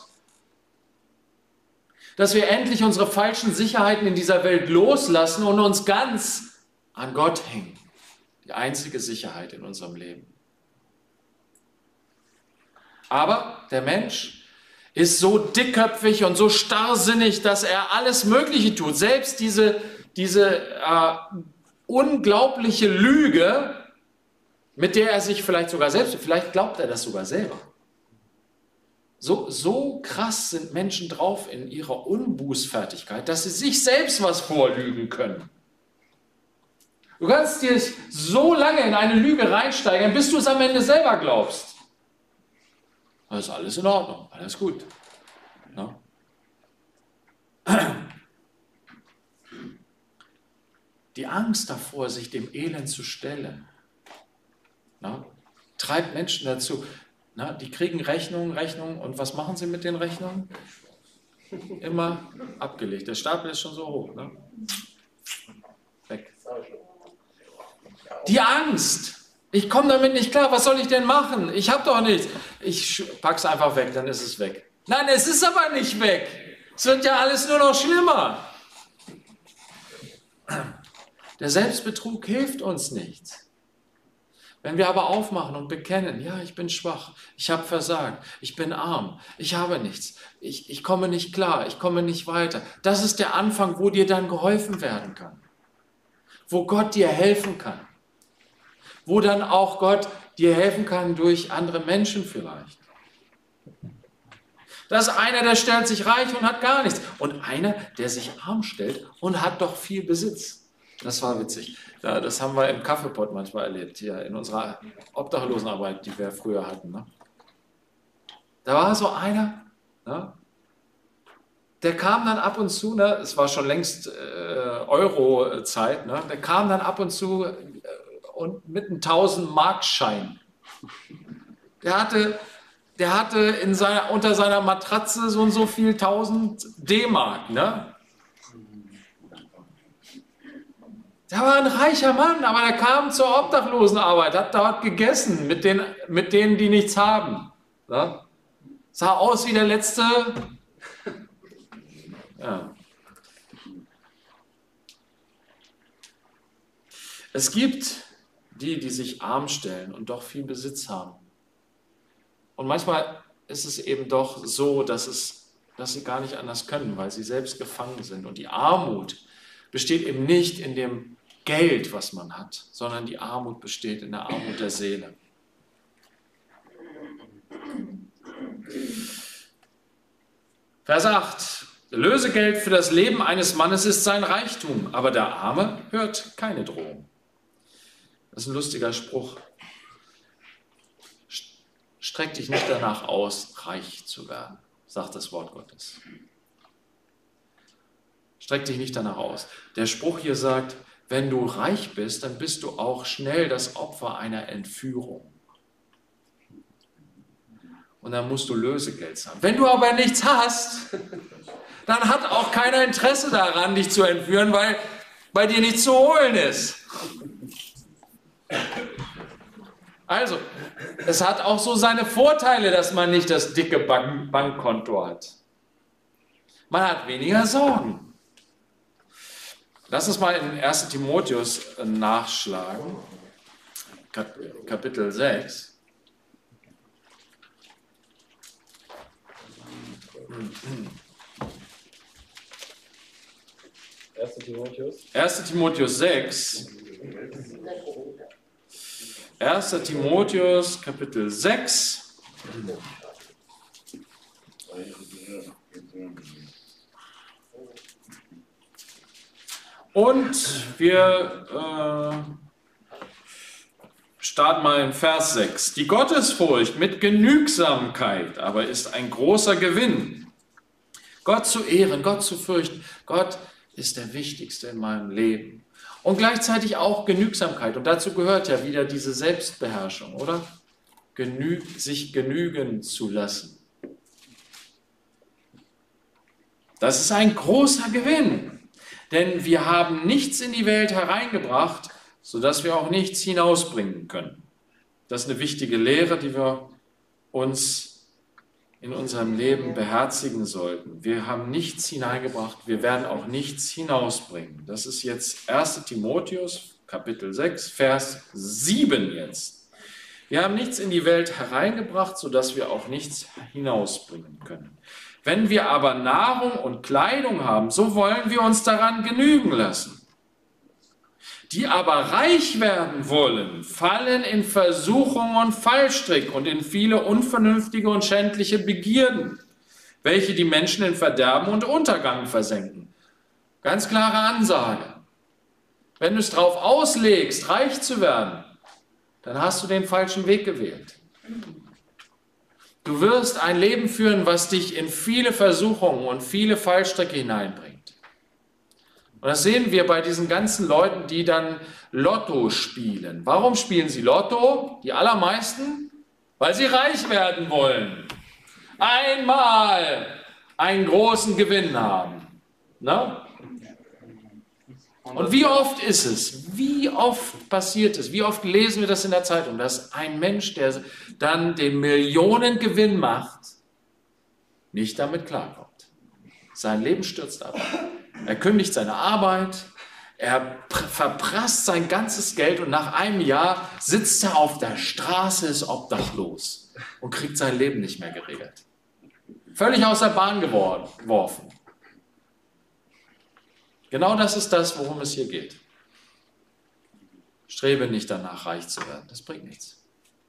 Dass wir endlich unsere falschen Sicherheiten in dieser Welt loslassen und uns ganz an Gott hängen. Die einzige Sicherheit in unserem Leben. Aber der Mensch ist so dickköpfig und so starrsinnig, dass er alles Mögliche tut. Selbst diese, diese äh, unglaubliche Lüge, mit der er sich vielleicht sogar selbst, vielleicht glaubt er das sogar selber. So, so krass sind Menschen drauf in ihrer Unbußfertigkeit, dass sie sich selbst was vorlügen können. Du kannst dir so lange in eine Lüge reinsteigern, bis du es am Ende selber glaubst. Das ist alles in Ordnung, alles gut. Ja. Die Angst davor, sich dem Elend zu stellen, ja, treibt Menschen dazu. Na, die kriegen Rechnungen, Rechnungen und was machen sie mit den Rechnungen? Immer abgelegt. Der Stapel ist schon so hoch. Ne? Weg. Die Angst. Ich komme damit nicht klar. Was soll ich denn machen? Ich habe doch nichts. Ich pack's einfach weg, dann ist es weg. Nein, es ist aber nicht weg. Es wird ja alles nur noch schlimmer. Der Selbstbetrug hilft uns nichts. Wenn wir aber aufmachen und bekennen, ja, ich bin schwach, ich habe versagt, ich bin arm, ich habe nichts, ich, ich komme nicht klar, ich komme nicht weiter. Das ist der Anfang, wo dir dann geholfen werden kann. Wo Gott dir helfen kann. Wo dann auch Gott dir helfen kann durch andere Menschen vielleicht. Das ist einer, der stellt sich reich und hat gar nichts. Und einer, der sich arm stellt und hat doch viel Besitz. Das war witzig. Ja, das haben wir im Kaffeepott manchmal erlebt, hier in unserer Obdachlosenarbeit, die wir früher hatten. Ne? Da war so einer, ne? Der kam dann ab und zu, ne? Es war schon längst äh, Euro-Zeit, ne? Der kam dann ab und zu äh, und mit einem tausend-Mark-Schein. Der hatte, der hatte in seiner, unter seiner Matratze so und so viel tausend D-Mark, ne? Der war ein reicher Mann, aber der kam zur Obdachlosenarbeit, hat dort gegessen mit, den, mit denen, die nichts haben. Ja? Sah aus wie der letzte. Ja. Es gibt die, die sich arm stellen und doch viel Besitz haben. Und manchmal ist es eben doch so, dass, es, dass sie gar nicht anders können, weil sie selbst gefangen sind. Und die Armut besteht eben nicht in dem Geld, was man hat, sondern die Armut besteht in der Armut der Seele. Vers acht. Lösegeld für das Leben eines Mannes ist sein Reichtum, aber der Arme hört keine Drohung. Das ist ein lustiger Spruch. Streck dich nicht danach aus, reich zu werden, sagt das Wort Gottes. Streck dich nicht danach aus. Der Spruch hier sagt, wenn du reich bist, dann bist du auch schnell das Opfer einer Entführung. Und dann musst du Lösegeld zahlen. Wenn du aber nichts hast, dann hat auch keiner Interesse daran, dich zu entführen, weil bei dir nichts zu holen ist. Also, es hat auch so seine Vorteile, dass man nicht das dicke Bank- Bankkonto hat. Man hat weniger Sorgen. Lass uns mal in ersten Timotheus nachschlagen, Kap- Kapitel sechs. erster Timotheus. erster Timotheus sechs. erster Timotheus, Kapitel sechs. Und wir äh, starten mal in Vers sechs. Die Gottesfurcht mit Genügsamkeit aber ist ein großer Gewinn. Gott zu ehren, Gott zu fürchten. Gott ist der Wichtigste in meinem Leben. Und gleichzeitig auch Genügsamkeit. Und dazu gehört ja wieder diese Selbstbeherrschung, oder? Genü- sich genügen zu lassen. Das ist ein großer Gewinn. Denn wir haben nichts in die Welt hereingebracht, sodass wir auch nichts hinausbringen können. Das ist eine wichtige Lehre, die wir uns in unserem Leben beherzigen sollten. Wir haben nichts hineingebracht, wir werden auch nichts hinausbringen. Das ist jetzt erster Timotheus, Kapitel sechs, Vers sieben jetzt. Wir haben nichts in die Welt hereingebracht, sodass wir auch nichts hinausbringen können. Wenn wir aber Nahrung und Kleidung haben, so wollen wir uns daran genügen lassen. Die aber reich werden wollen, fallen in Versuchung und Fallstrick und in viele unvernünftige und schändliche Begierden, welche die Menschen in Verderben und Untergang versenken. Ganz klare Ansage. Wenn du es drauf auslegst, reich zu werden, dann hast du den falschen Weg gewählt. Du wirst ein Leben führen, was dich in viele Versuchungen und viele Fallstricke hineinbringt. Und das sehen wir bei diesen ganzen Leuten, die dann Lotto spielen. Warum spielen sie Lotto? Die allermeisten? Weil sie reich werden wollen. Einmal einen großen Gewinn haben. Ne? Und wie oft ist es? Wie oft passiert es? Wie oft lesen wir das in der Zeitung, dass ein Mensch, der dann den Millionengewinn macht, nicht damit klarkommt. Sein Leben stürzt ab. Er kündigt seine Arbeit, er verprasst sein ganzes Geld und nach einem Jahr sitzt er auf der Straße, ist obdachlos und kriegt sein Leben nicht mehr geregelt. Völlig aus der Bahn geworfen. Genau das ist das, worum es hier geht. Strebe nicht danach, reich zu werden. Das bringt nichts.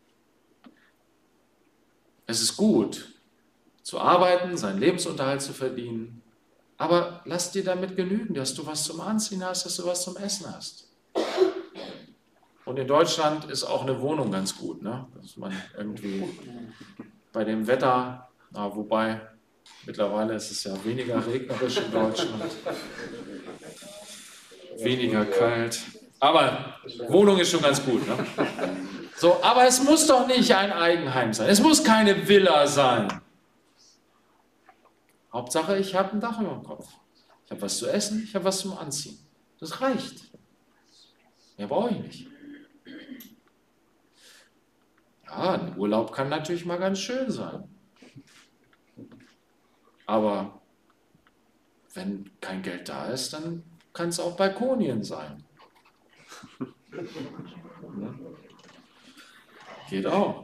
Es ist gut, zu arbeiten, seinen Lebensunterhalt zu verdienen, aber lass dir damit genügen, dass du was zum Anziehen hast, dass du was zum Essen hast. Und in Deutschland ist auch eine Wohnung ganz gut, ne? Dass man irgendwie bei dem Wetter, na, wobei mittlerweile ist es ja weniger regnerisch in Deutschland, weniger kalt, aber Wohnung ist schon ganz gut, ne? So, aber es muss doch nicht ein Eigenheim sein, es muss keine Villa sein. Hauptsache, ich habe ein Dach über dem Kopf. Ich habe was zu essen, ich habe was zum Anziehen. Das reicht. Mehr brauche ich nicht. Ja, ein Urlaub kann natürlich mal ganz schön sein. Aber wenn kein Geld da ist, dann kann es auch Balkonien sein. Geht auch.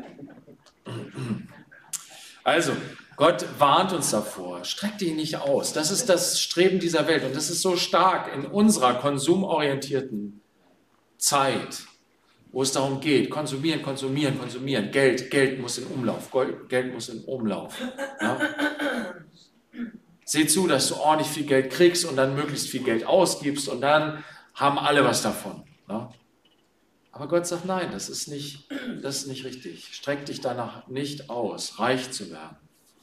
Also, Gott warnt uns davor, streck dich nicht aus. Das ist das Streben dieser Welt und das ist so stark in unserer konsumorientierten Zeit, wo es darum geht, konsumieren, konsumieren, konsumieren, Geld, Geld muss in Umlauf, Geld muss in Umlauf. Ja? Seh zu, dass du ordentlich viel Geld kriegst und dann möglichst viel Geld ausgibst und dann haben alle was davon. Ne? Aber Gott sagt, nein, das ist nicht, das ist nicht richtig. Streck dich danach nicht aus, reich zu werden.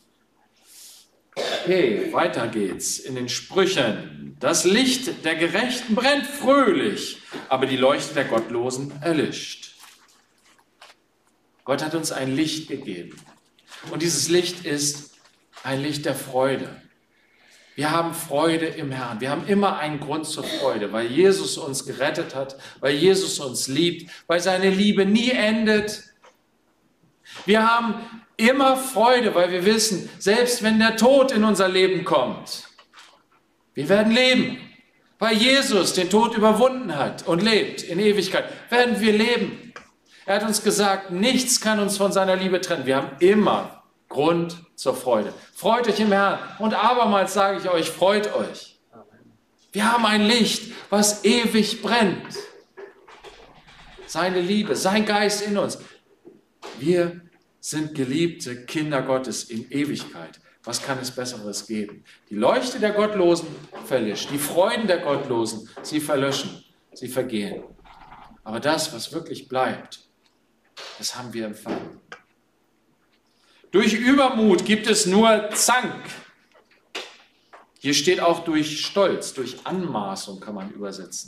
Okay, weiter geht's in den Sprüchen. Das Licht der Gerechten brennt fröhlich, aber die Leuchte der Gottlosen erlischt. Gott hat uns ein Licht gegeben. Und dieses Licht ist ein Licht der Freude. Wir haben Freude im Herrn. Wir haben immer einen Grund zur Freude, weil Jesus uns gerettet hat, weil Jesus uns liebt, weil seine Liebe nie endet. Wir haben immer Freude, weil wir wissen, selbst wenn der Tod in unser Leben kommt, wir werden leben. Weil Jesus den Tod überwunden hat und lebt in Ewigkeit, werden wir leben. Er hat uns gesagt, nichts kann uns von seiner Liebe trennen. Wir haben immer Grund zur Freude. Freut euch im Herrn. Und abermals sage ich euch, freut euch. Wir haben ein Licht, was ewig brennt. Seine Liebe, sein Geist in uns. Wir sind geliebte Kinder Gottes in Ewigkeit. Was kann es Besseres geben? Die Leuchte der Gottlosen verlischt. Die Freuden der Gottlosen, sie verlöschen, sie vergehen. Aber das, was wirklich bleibt, das haben wir empfangen. Durch Übermut gibt es nur Zank. Hier steht auch durch Stolz, durch Anmaßung kann man übersetzen.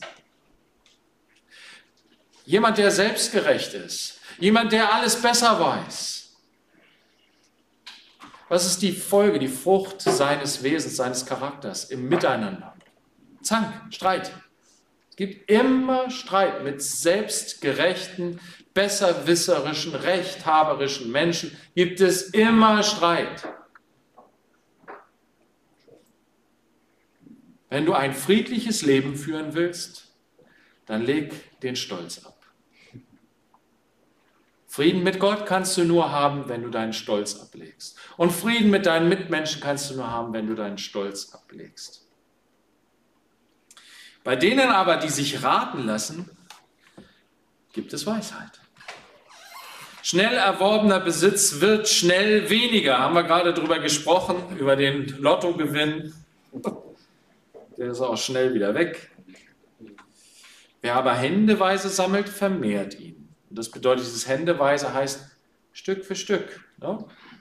Jemand, der selbstgerecht ist, jemand, der alles besser weiß. Was ist die Folge, die Frucht seines Wesens, seines Charakters im Miteinander? Zank, Streit. Es gibt immer Streit mit selbstgerechten, besserwisserischen, rechthaberischen Menschen. Gibt es immer Streit. Wenn du ein friedliches Leben führen willst, dann leg den Stolz ab. Frieden mit Gott kannst du nur haben, wenn du deinen Stolz ablegst. Und Frieden mit deinen Mitmenschen kannst du nur haben, wenn du deinen Stolz ablegst. Bei denen aber, die sich raten lassen, gibt es Weisheit. Schnell erworbener Besitz wird schnell weniger. Haben wir gerade darüber gesprochen, über den Lottogewinn. Der ist auch schnell wieder weg. Wer aber händeweise sammelt, vermehrt ihn. Und das bedeutet, dieses händeweise heißt Stück für Stück. Ne?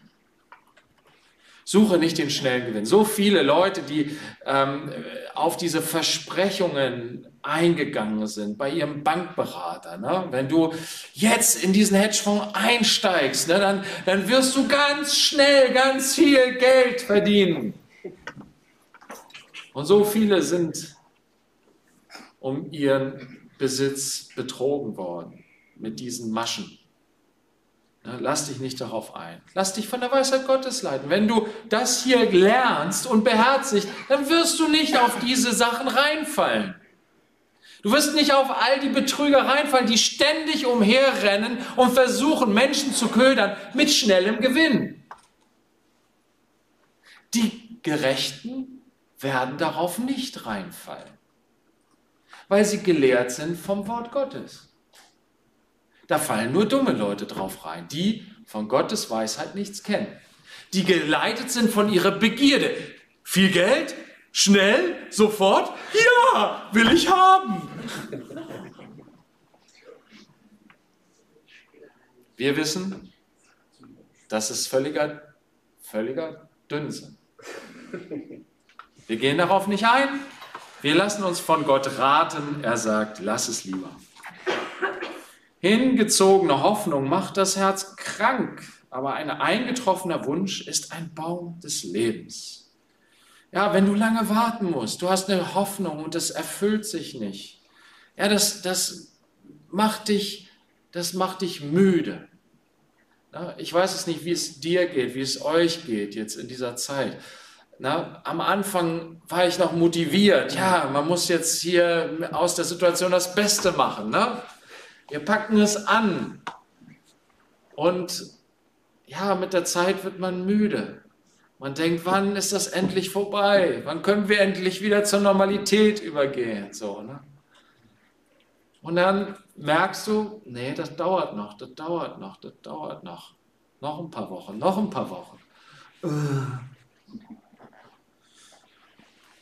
Suche nicht den schnellen Gewinn. So viele Leute, die ähm, auf diese Versprechungen eingegangen sind bei ihrem Bankberater. Ne? Wenn du jetzt in diesen Hedgefonds einsteigst, ne, dann, dann wirst du ganz schnell ganz viel Geld verdienen. Und so viele sind um ihren Besitz betrogen worden mit diesen Maschen. Lass dich nicht darauf ein. Lass dich von der Weisheit Gottes leiten. Wenn du das hier lernst und beherzigst, dann wirst du nicht auf diese Sachen reinfallen. Du wirst nicht auf all die Betrüger reinfallen, die ständig umherrennen und versuchen, Menschen zu ködern mit schnellem Gewinn. Die Gerechten werden darauf nicht reinfallen, weil sie gelehrt sind vom Wort Gottes. Da fallen nur dumme Leute drauf rein, die von Gottes Weisheit nichts kennen. Die geleitet sind von ihrer Begierde. Viel Geld? Schnell? Sofort? Ja, will ich haben. Wir wissen, das ist völliger, völliger Dünnsinn. Wir gehen darauf nicht ein. Wir lassen uns von Gott raten. Er sagt, lass es lieber. Hingezogene Hoffnung macht das Herz krank, aber ein eingetroffener Wunsch ist ein Baum des Lebens. Ja, wenn du lange warten musst, du hast eine Hoffnung und das erfüllt sich nicht. Ja, das, das macht dich, das macht dich müde. Ja, ich weiß es nicht, wie es dir geht, wie es euch geht jetzt in dieser Zeit. Na, am Anfang war ich noch motiviert. Ja, man muss jetzt hier aus der Situation das Beste machen, ne? Wir packen es an und ja, mit der Zeit wird man müde. Man denkt, wann ist das endlich vorbei? Wann können wir endlich wieder zur Normalität übergehen? So, ne? Und dann merkst du, nee, das dauert noch, das dauert noch, das dauert noch. Noch ein paar Wochen, noch ein paar Wochen.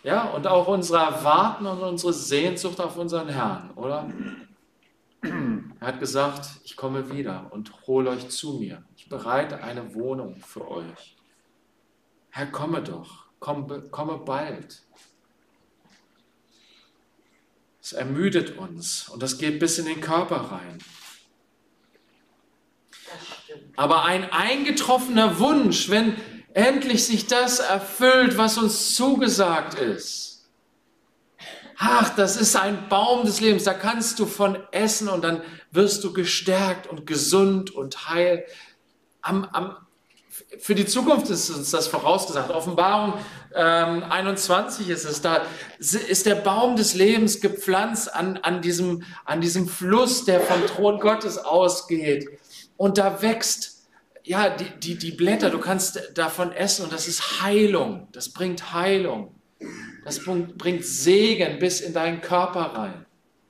Ja, und auch unser Erwarten und unsere Sehnsucht auf unseren Herrn, oder? Er hat gesagt, ich komme wieder und hole euch zu mir. Ich bereite eine Wohnung für euch. Herr, komme doch, komm, komme bald. Es ermüdet uns und das geht bis in den Körper rein. Aber ein eingetroffener Wunsch, wenn endlich sich das erfüllt, was uns zugesagt ist. Ach, das ist ein Baum des Lebens, da kannst du von essen und dann wirst du gestärkt und gesund und heil. Am, am, für die Zukunft ist uns das vorausgesagt. Offenbarung ähm, einundzwanzig ist es, da ist der Baum des Lebens gepflanzt an, an, diesem, an diesem Fluss, der vom Thron Gottes ausgeht. Und da wächst, ja, die, die, die Blätter, du kannst davon essen und das ist Heilung, das bringt Heilung. Das bringt Segen bis in deinen Körper rein.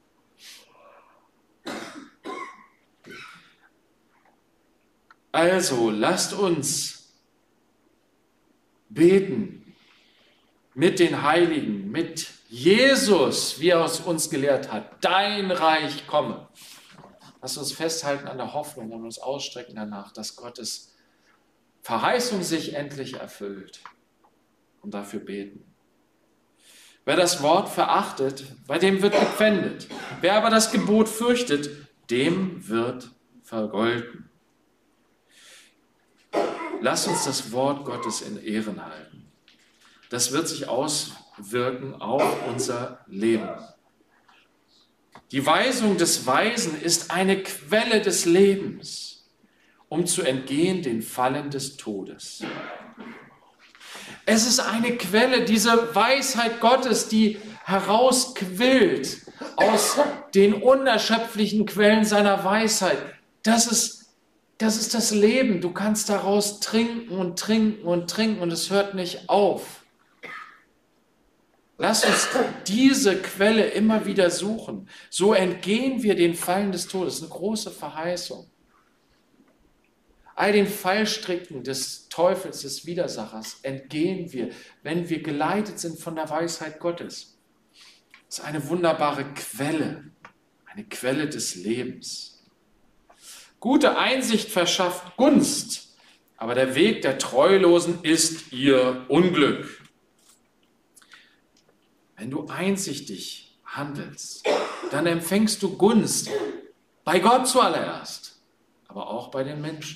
Also, lasst uns beten mit den Heiligen, mit Jesus, wie er es uns gelehrt hat. Dein Reich komme. Lasst uns festhalten an der Hoffnung und uns ausstrecken danach, dass Gottes Verheißung sich endlich erfüllt und dafür beten. Wer das Wort verachtet, bei dem wird gepfändet. Wer aber das Gebot fürchtet, dem wird vergolten. Lasst uns das Wort Gottes in Ehren halten. Das wird sich auswirken auf unser Leben. Die Weisung des Weisen ist eine Quelle des Lebens, um zu entgehen den Fallen des Todes. Es ist eine Quelle, diese Weisheit Gottes, die herausquillt aus den unerschöpflichen Quellen seiner Weisheit. Das ist, das ist das Leben. Du kannst daraus trinken und trinken und trinken und es hört nicht auf. Lass uns diese Quelle immer wieder suchen. So entgehen wir den Fallen des Todes. Eine große Verheißung. All den Fallstricken des Teufels, des Widersachers entgehen wir, wenn wir geleitet sind von der Weisheit Gottes. Das ist eine wunderbare Quelle, eine Quelle des Lebens. Gute Einsicht verschafft Gunst, aber der Weg der Treulosen ist ihr Unglück. Wenn du einsichtig handelst, dann empfängst du Gunst bei Gott zuallererst, aber auch bei den Menschen.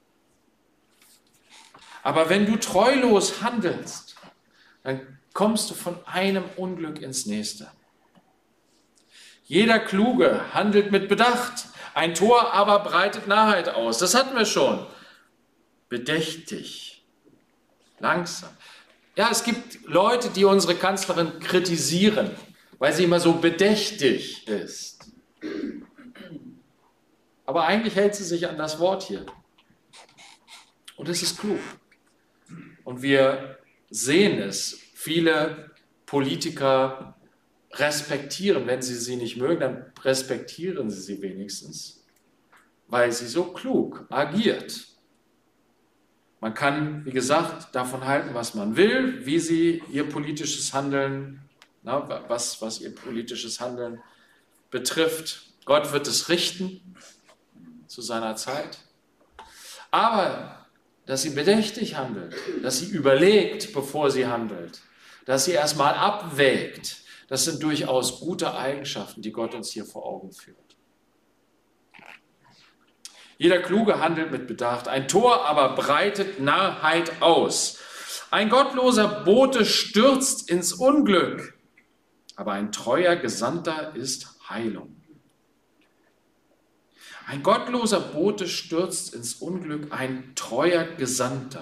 Aber wenn du treulos handelst, dann kommst du von einem Unglück ins nächste. Jeder Kluge handelt mit Bedacht, ein Tor aber breitet Narrheit aus. Das hatten wir schon. Bedächtig, langsam. Ja, es gibt Leute, die unsere Kanzlerin kritisieren, weil sie immer so bedächtig ist. Aber eigentlich hält sie sich an das Wort hier. Und es ist klug. Und wir sehen es, viele Politiker respektieren, wenn sie sie nicht mögen, dann respektieren sie sie wenigstens, weil sie so klug agiert. Man kann, wie gesagt, davon halten, was man will, wie sie ihr politisches Handeln, na, was, was ihr politisches Handeln betrifft. Gott wird es richten zu seiner Zeit. Aber dass sie bedächtig handelt, dass sie überlegt, bevor sie handelt, dass sie erstmal abwägt, das sind durchaus gute Eigenschaften, die Gott uns hier vor Augen führt. Jeder Kluge handelt mit Bedacht, ein Tor aber breitet Narrheit aus. Ein gottloser Bote stürzt ins Unglück, aber ein treuer Gesandter ist Heilung. Ein gottloser Bote stürzt ins Unglück, ein treuer Gesandter.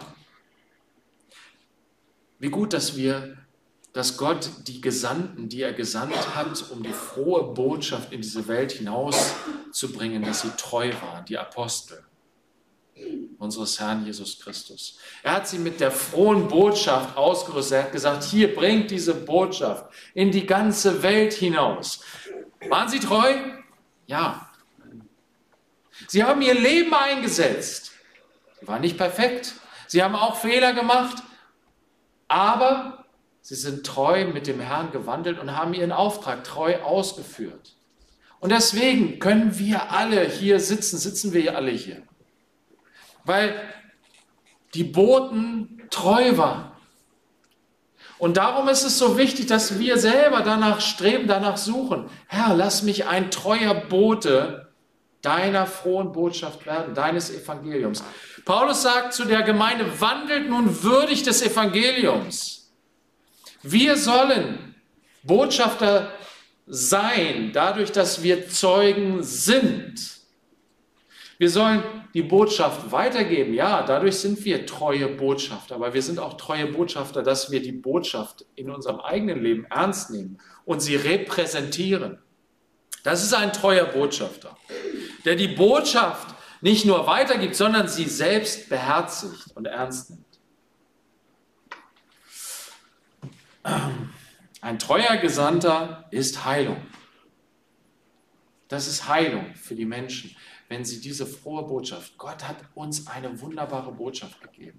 Wie gut, dass wir, dass Gott die Gesandten, die er gesandt hat, um die frohe Botschaft in diese Welt hinauszubringen, dass sie treu waren, die Apostel unseres Herrn Jesus Christus. Er hat sie mit der frohen Botschaft ausgerüstet. Er hat gesagt, hier, bringt diese Botschaft in die ganze Welt hinaus. Waren sie treu? Ja. Sie haben ihr Leben eingesetzt. Sie waren nicht perfekt. Sie haben auch Fehler gemacht. Aber Sie sind treu mit dem Herrn gewandelt und haben ihren Auftrag treu ausgeführt. Und deswegen können wir alle hier sitzen, sitzen wir alle hier. Weil die Boten treu waren. Und darum ist es so wichtig, dass wir selber danach streben, danach suchen. Herr, lass mich ein treuer Bote deiner frohen Botschaft werden, deines Evangeliums. Paulus sagt zu der Gemeinde, wandelt nun würdig des Evangeliums. Wir sollen Botschafter sein, dadurch, dass wir Zeugen sind. Wir sollen die Botschaft weitergeben. Ja, dadurch sind wir treue Botschafter, aber wir sind auch treue Botschafter, dass wir die Botschaft in unserem eigenen Leben ernst nehmen und sie repräsentieren. Das ist ein treuer Botschafter, der die Botschaft nicht nur weitergibt, sondern sie selbst beherzigt und ernst nimmt. Ein treuer Gesandter ist Heilung. Das ist Heilung für die Menschen, wenn sie diese frohe Botschaft, Gott hat uns eine wunderbare Botschaft gegeben.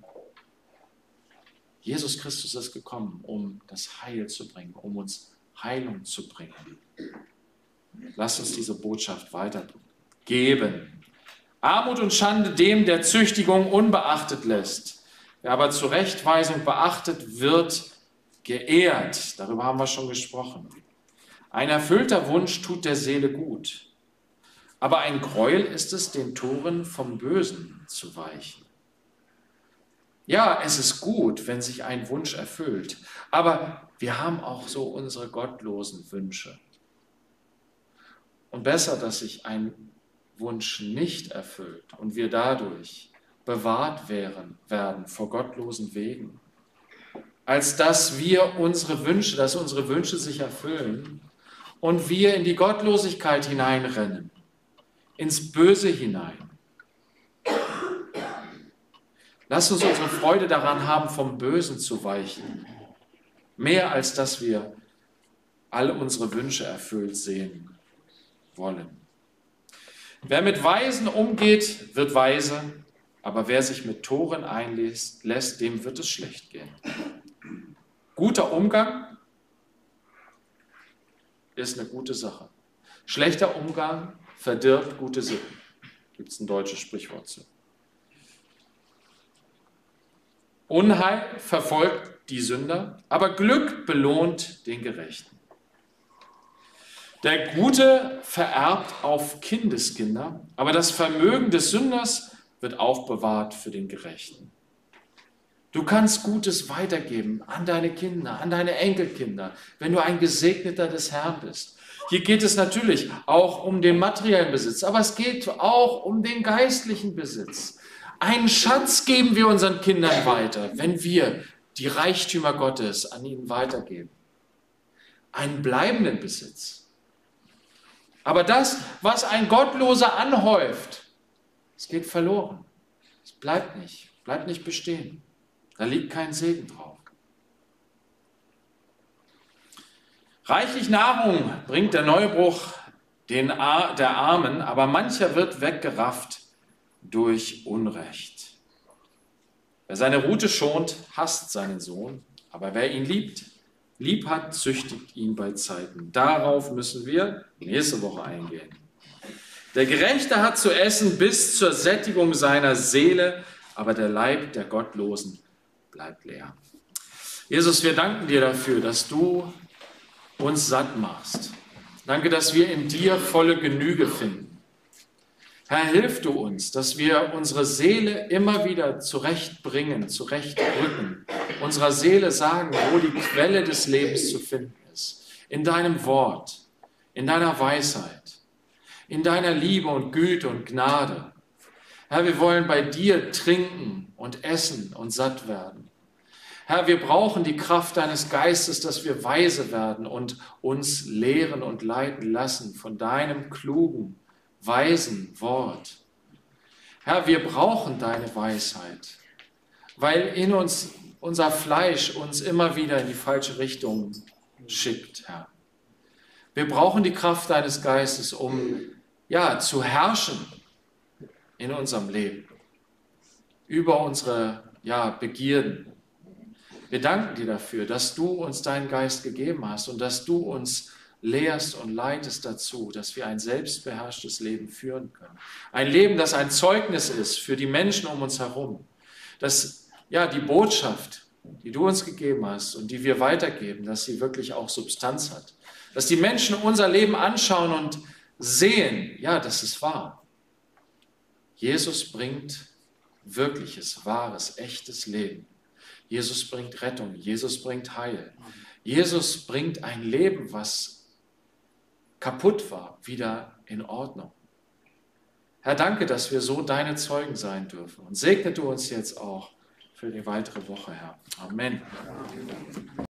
Jesus Christus ist gekommen, um das Heil zu bringen, um uns Heilung zu bringen. Lasst uns diese Botschaft weitergeben. Armut und Schande dem, der Züchtigung unbeachtet lässt. Wer aber zur Rechtweisung beachtet, wird geehrt. Darüber haben wir schon gesprochen. Ein erfüllter Wunsch tut der Seele gut. Aber ein Gräuel ist es, den Toren vom Bösen zu weichen. Ja, es ist gut, wenn sich ein Wunsch erfüllt. Aber wir haben auch so unsere gottlosen Wünsche. Und besser, dass sich ein Wunsch nicht erfüllt und wir dadurch bewahrt wären, werden vor gottlosen Wegen, als dass wir unsere Wünsche, dass unsere Wünsche sich erfüllen und wir in die Gottlosigkeit hineinrennen, ins Böse hinein. Lasst uns unsere Freude daran haben, vom Bösen zu weichen, mehr als dass wir alle unsere Wünsche erfüllt sehen wollen. Wer mit Weisen umgeht, wird weise, aber wer sich mit Toren einlässt, lässt, dem wird es schlecht gehen. Guter Umgang ist eine gute Sache. Schlechter Umgang verdirbt gute Sitten. Gibt es ein deutsches Sprichwort zu. Unheil verfolgt die Sünder, aber Glück belohnt den Gerechten. Der Gute vererbt auf Kindeskinder, aber das Vermögen des Sünders wird aufbewahrt für den Gerechten. Du kannst Gutes weitergeben an deine Kinder, an deine Enkelkinder, wenn du ein Gesegneter des Herrn bist. Hier geht es natürlich auch um den materiellen Besitz, aber es geht auch um den geistlichen Besitz. Einen Schatz geben wir unseren Kindern weiter, wenn wir die Reichtümer Gottes an ihnen weitergeben. Einen bleibenden Besitz. Aber das, was ein Gottloser anhäuft, es geht verloren. Es bleibt nicht, bleibt nicht bestehen. Da liegt kein Segen drauf. Reichlich Nahrung bringt der Neubruch den Ar- der Armen, aber mancher wird weggerafft durch Unrecht. Wer seine Rute schont, hasst seinen Sohn, aber wer ihn liebt, lieb hat, züchtigt ihn bei Zeiten. Darauf müssen wir nächste Woche eingehen. Der Gerechte hat zu essen bis zur Sättigung seiner Seele, aber der Leib der Gottlosen bleibt leer. Jesus, wir danken dir dafür, dass du uns satt machst. Danke, dass wir in dir volle Genüge finden. Herr, hilf du uns, dass wir unsere Seele immer wieder zurechtbringen, zurechtrücken, unserer Seele sagen, wo die Quelle des Lebens zu finden ist. In deinem Wort, in deiner Weisheit, in deiner Liebe und Güte und Gnade. Herr, wir wollen bei dir trinken und essen und satt werden. Herr, wir brauchen die Kraft deines Geistes, dass wir weise werden und uns lehren und leiten lassen von deinem klugen, weisen Wort. Herr, wir brauchen deine Weisheit, weil in uns unser Fleisch uns immer wieder in die falsche Richtung schickt, Herr. Wir brauchen die Kraft deines Geistes, um ja, zu herrschen in unserem Leben, über unsere ja, Begierden. Wir danken dir dafür, dass du uns deinen Geist gegeben hast und dass du uns lehrst und leitest dazu, dass wir ein selbstbeherrschtes Leben führen können. Ein Leben, das ein Zeugnis ist für die Menschen um uns herum. Dass ja, die Botschaft, die du uns gegeben hast und die wir weitergeben, dass sie wirklich auch Substanz hat. Dass die Menschen unser Leben anschauen und sehen, ja, das ist wahr. Jesus bringt wirkliches, wahres, echtes Leben. Jesus bringt Rettung, Jesus bringt Heil. Jesus bringt ein Leben, was kaputt war, wieder in Ordnung. Herr, danke, dass wir so deine Zeugen sein dürfen. Und segne du uns jetzt auch für die weitere Woche, Herr. Amen.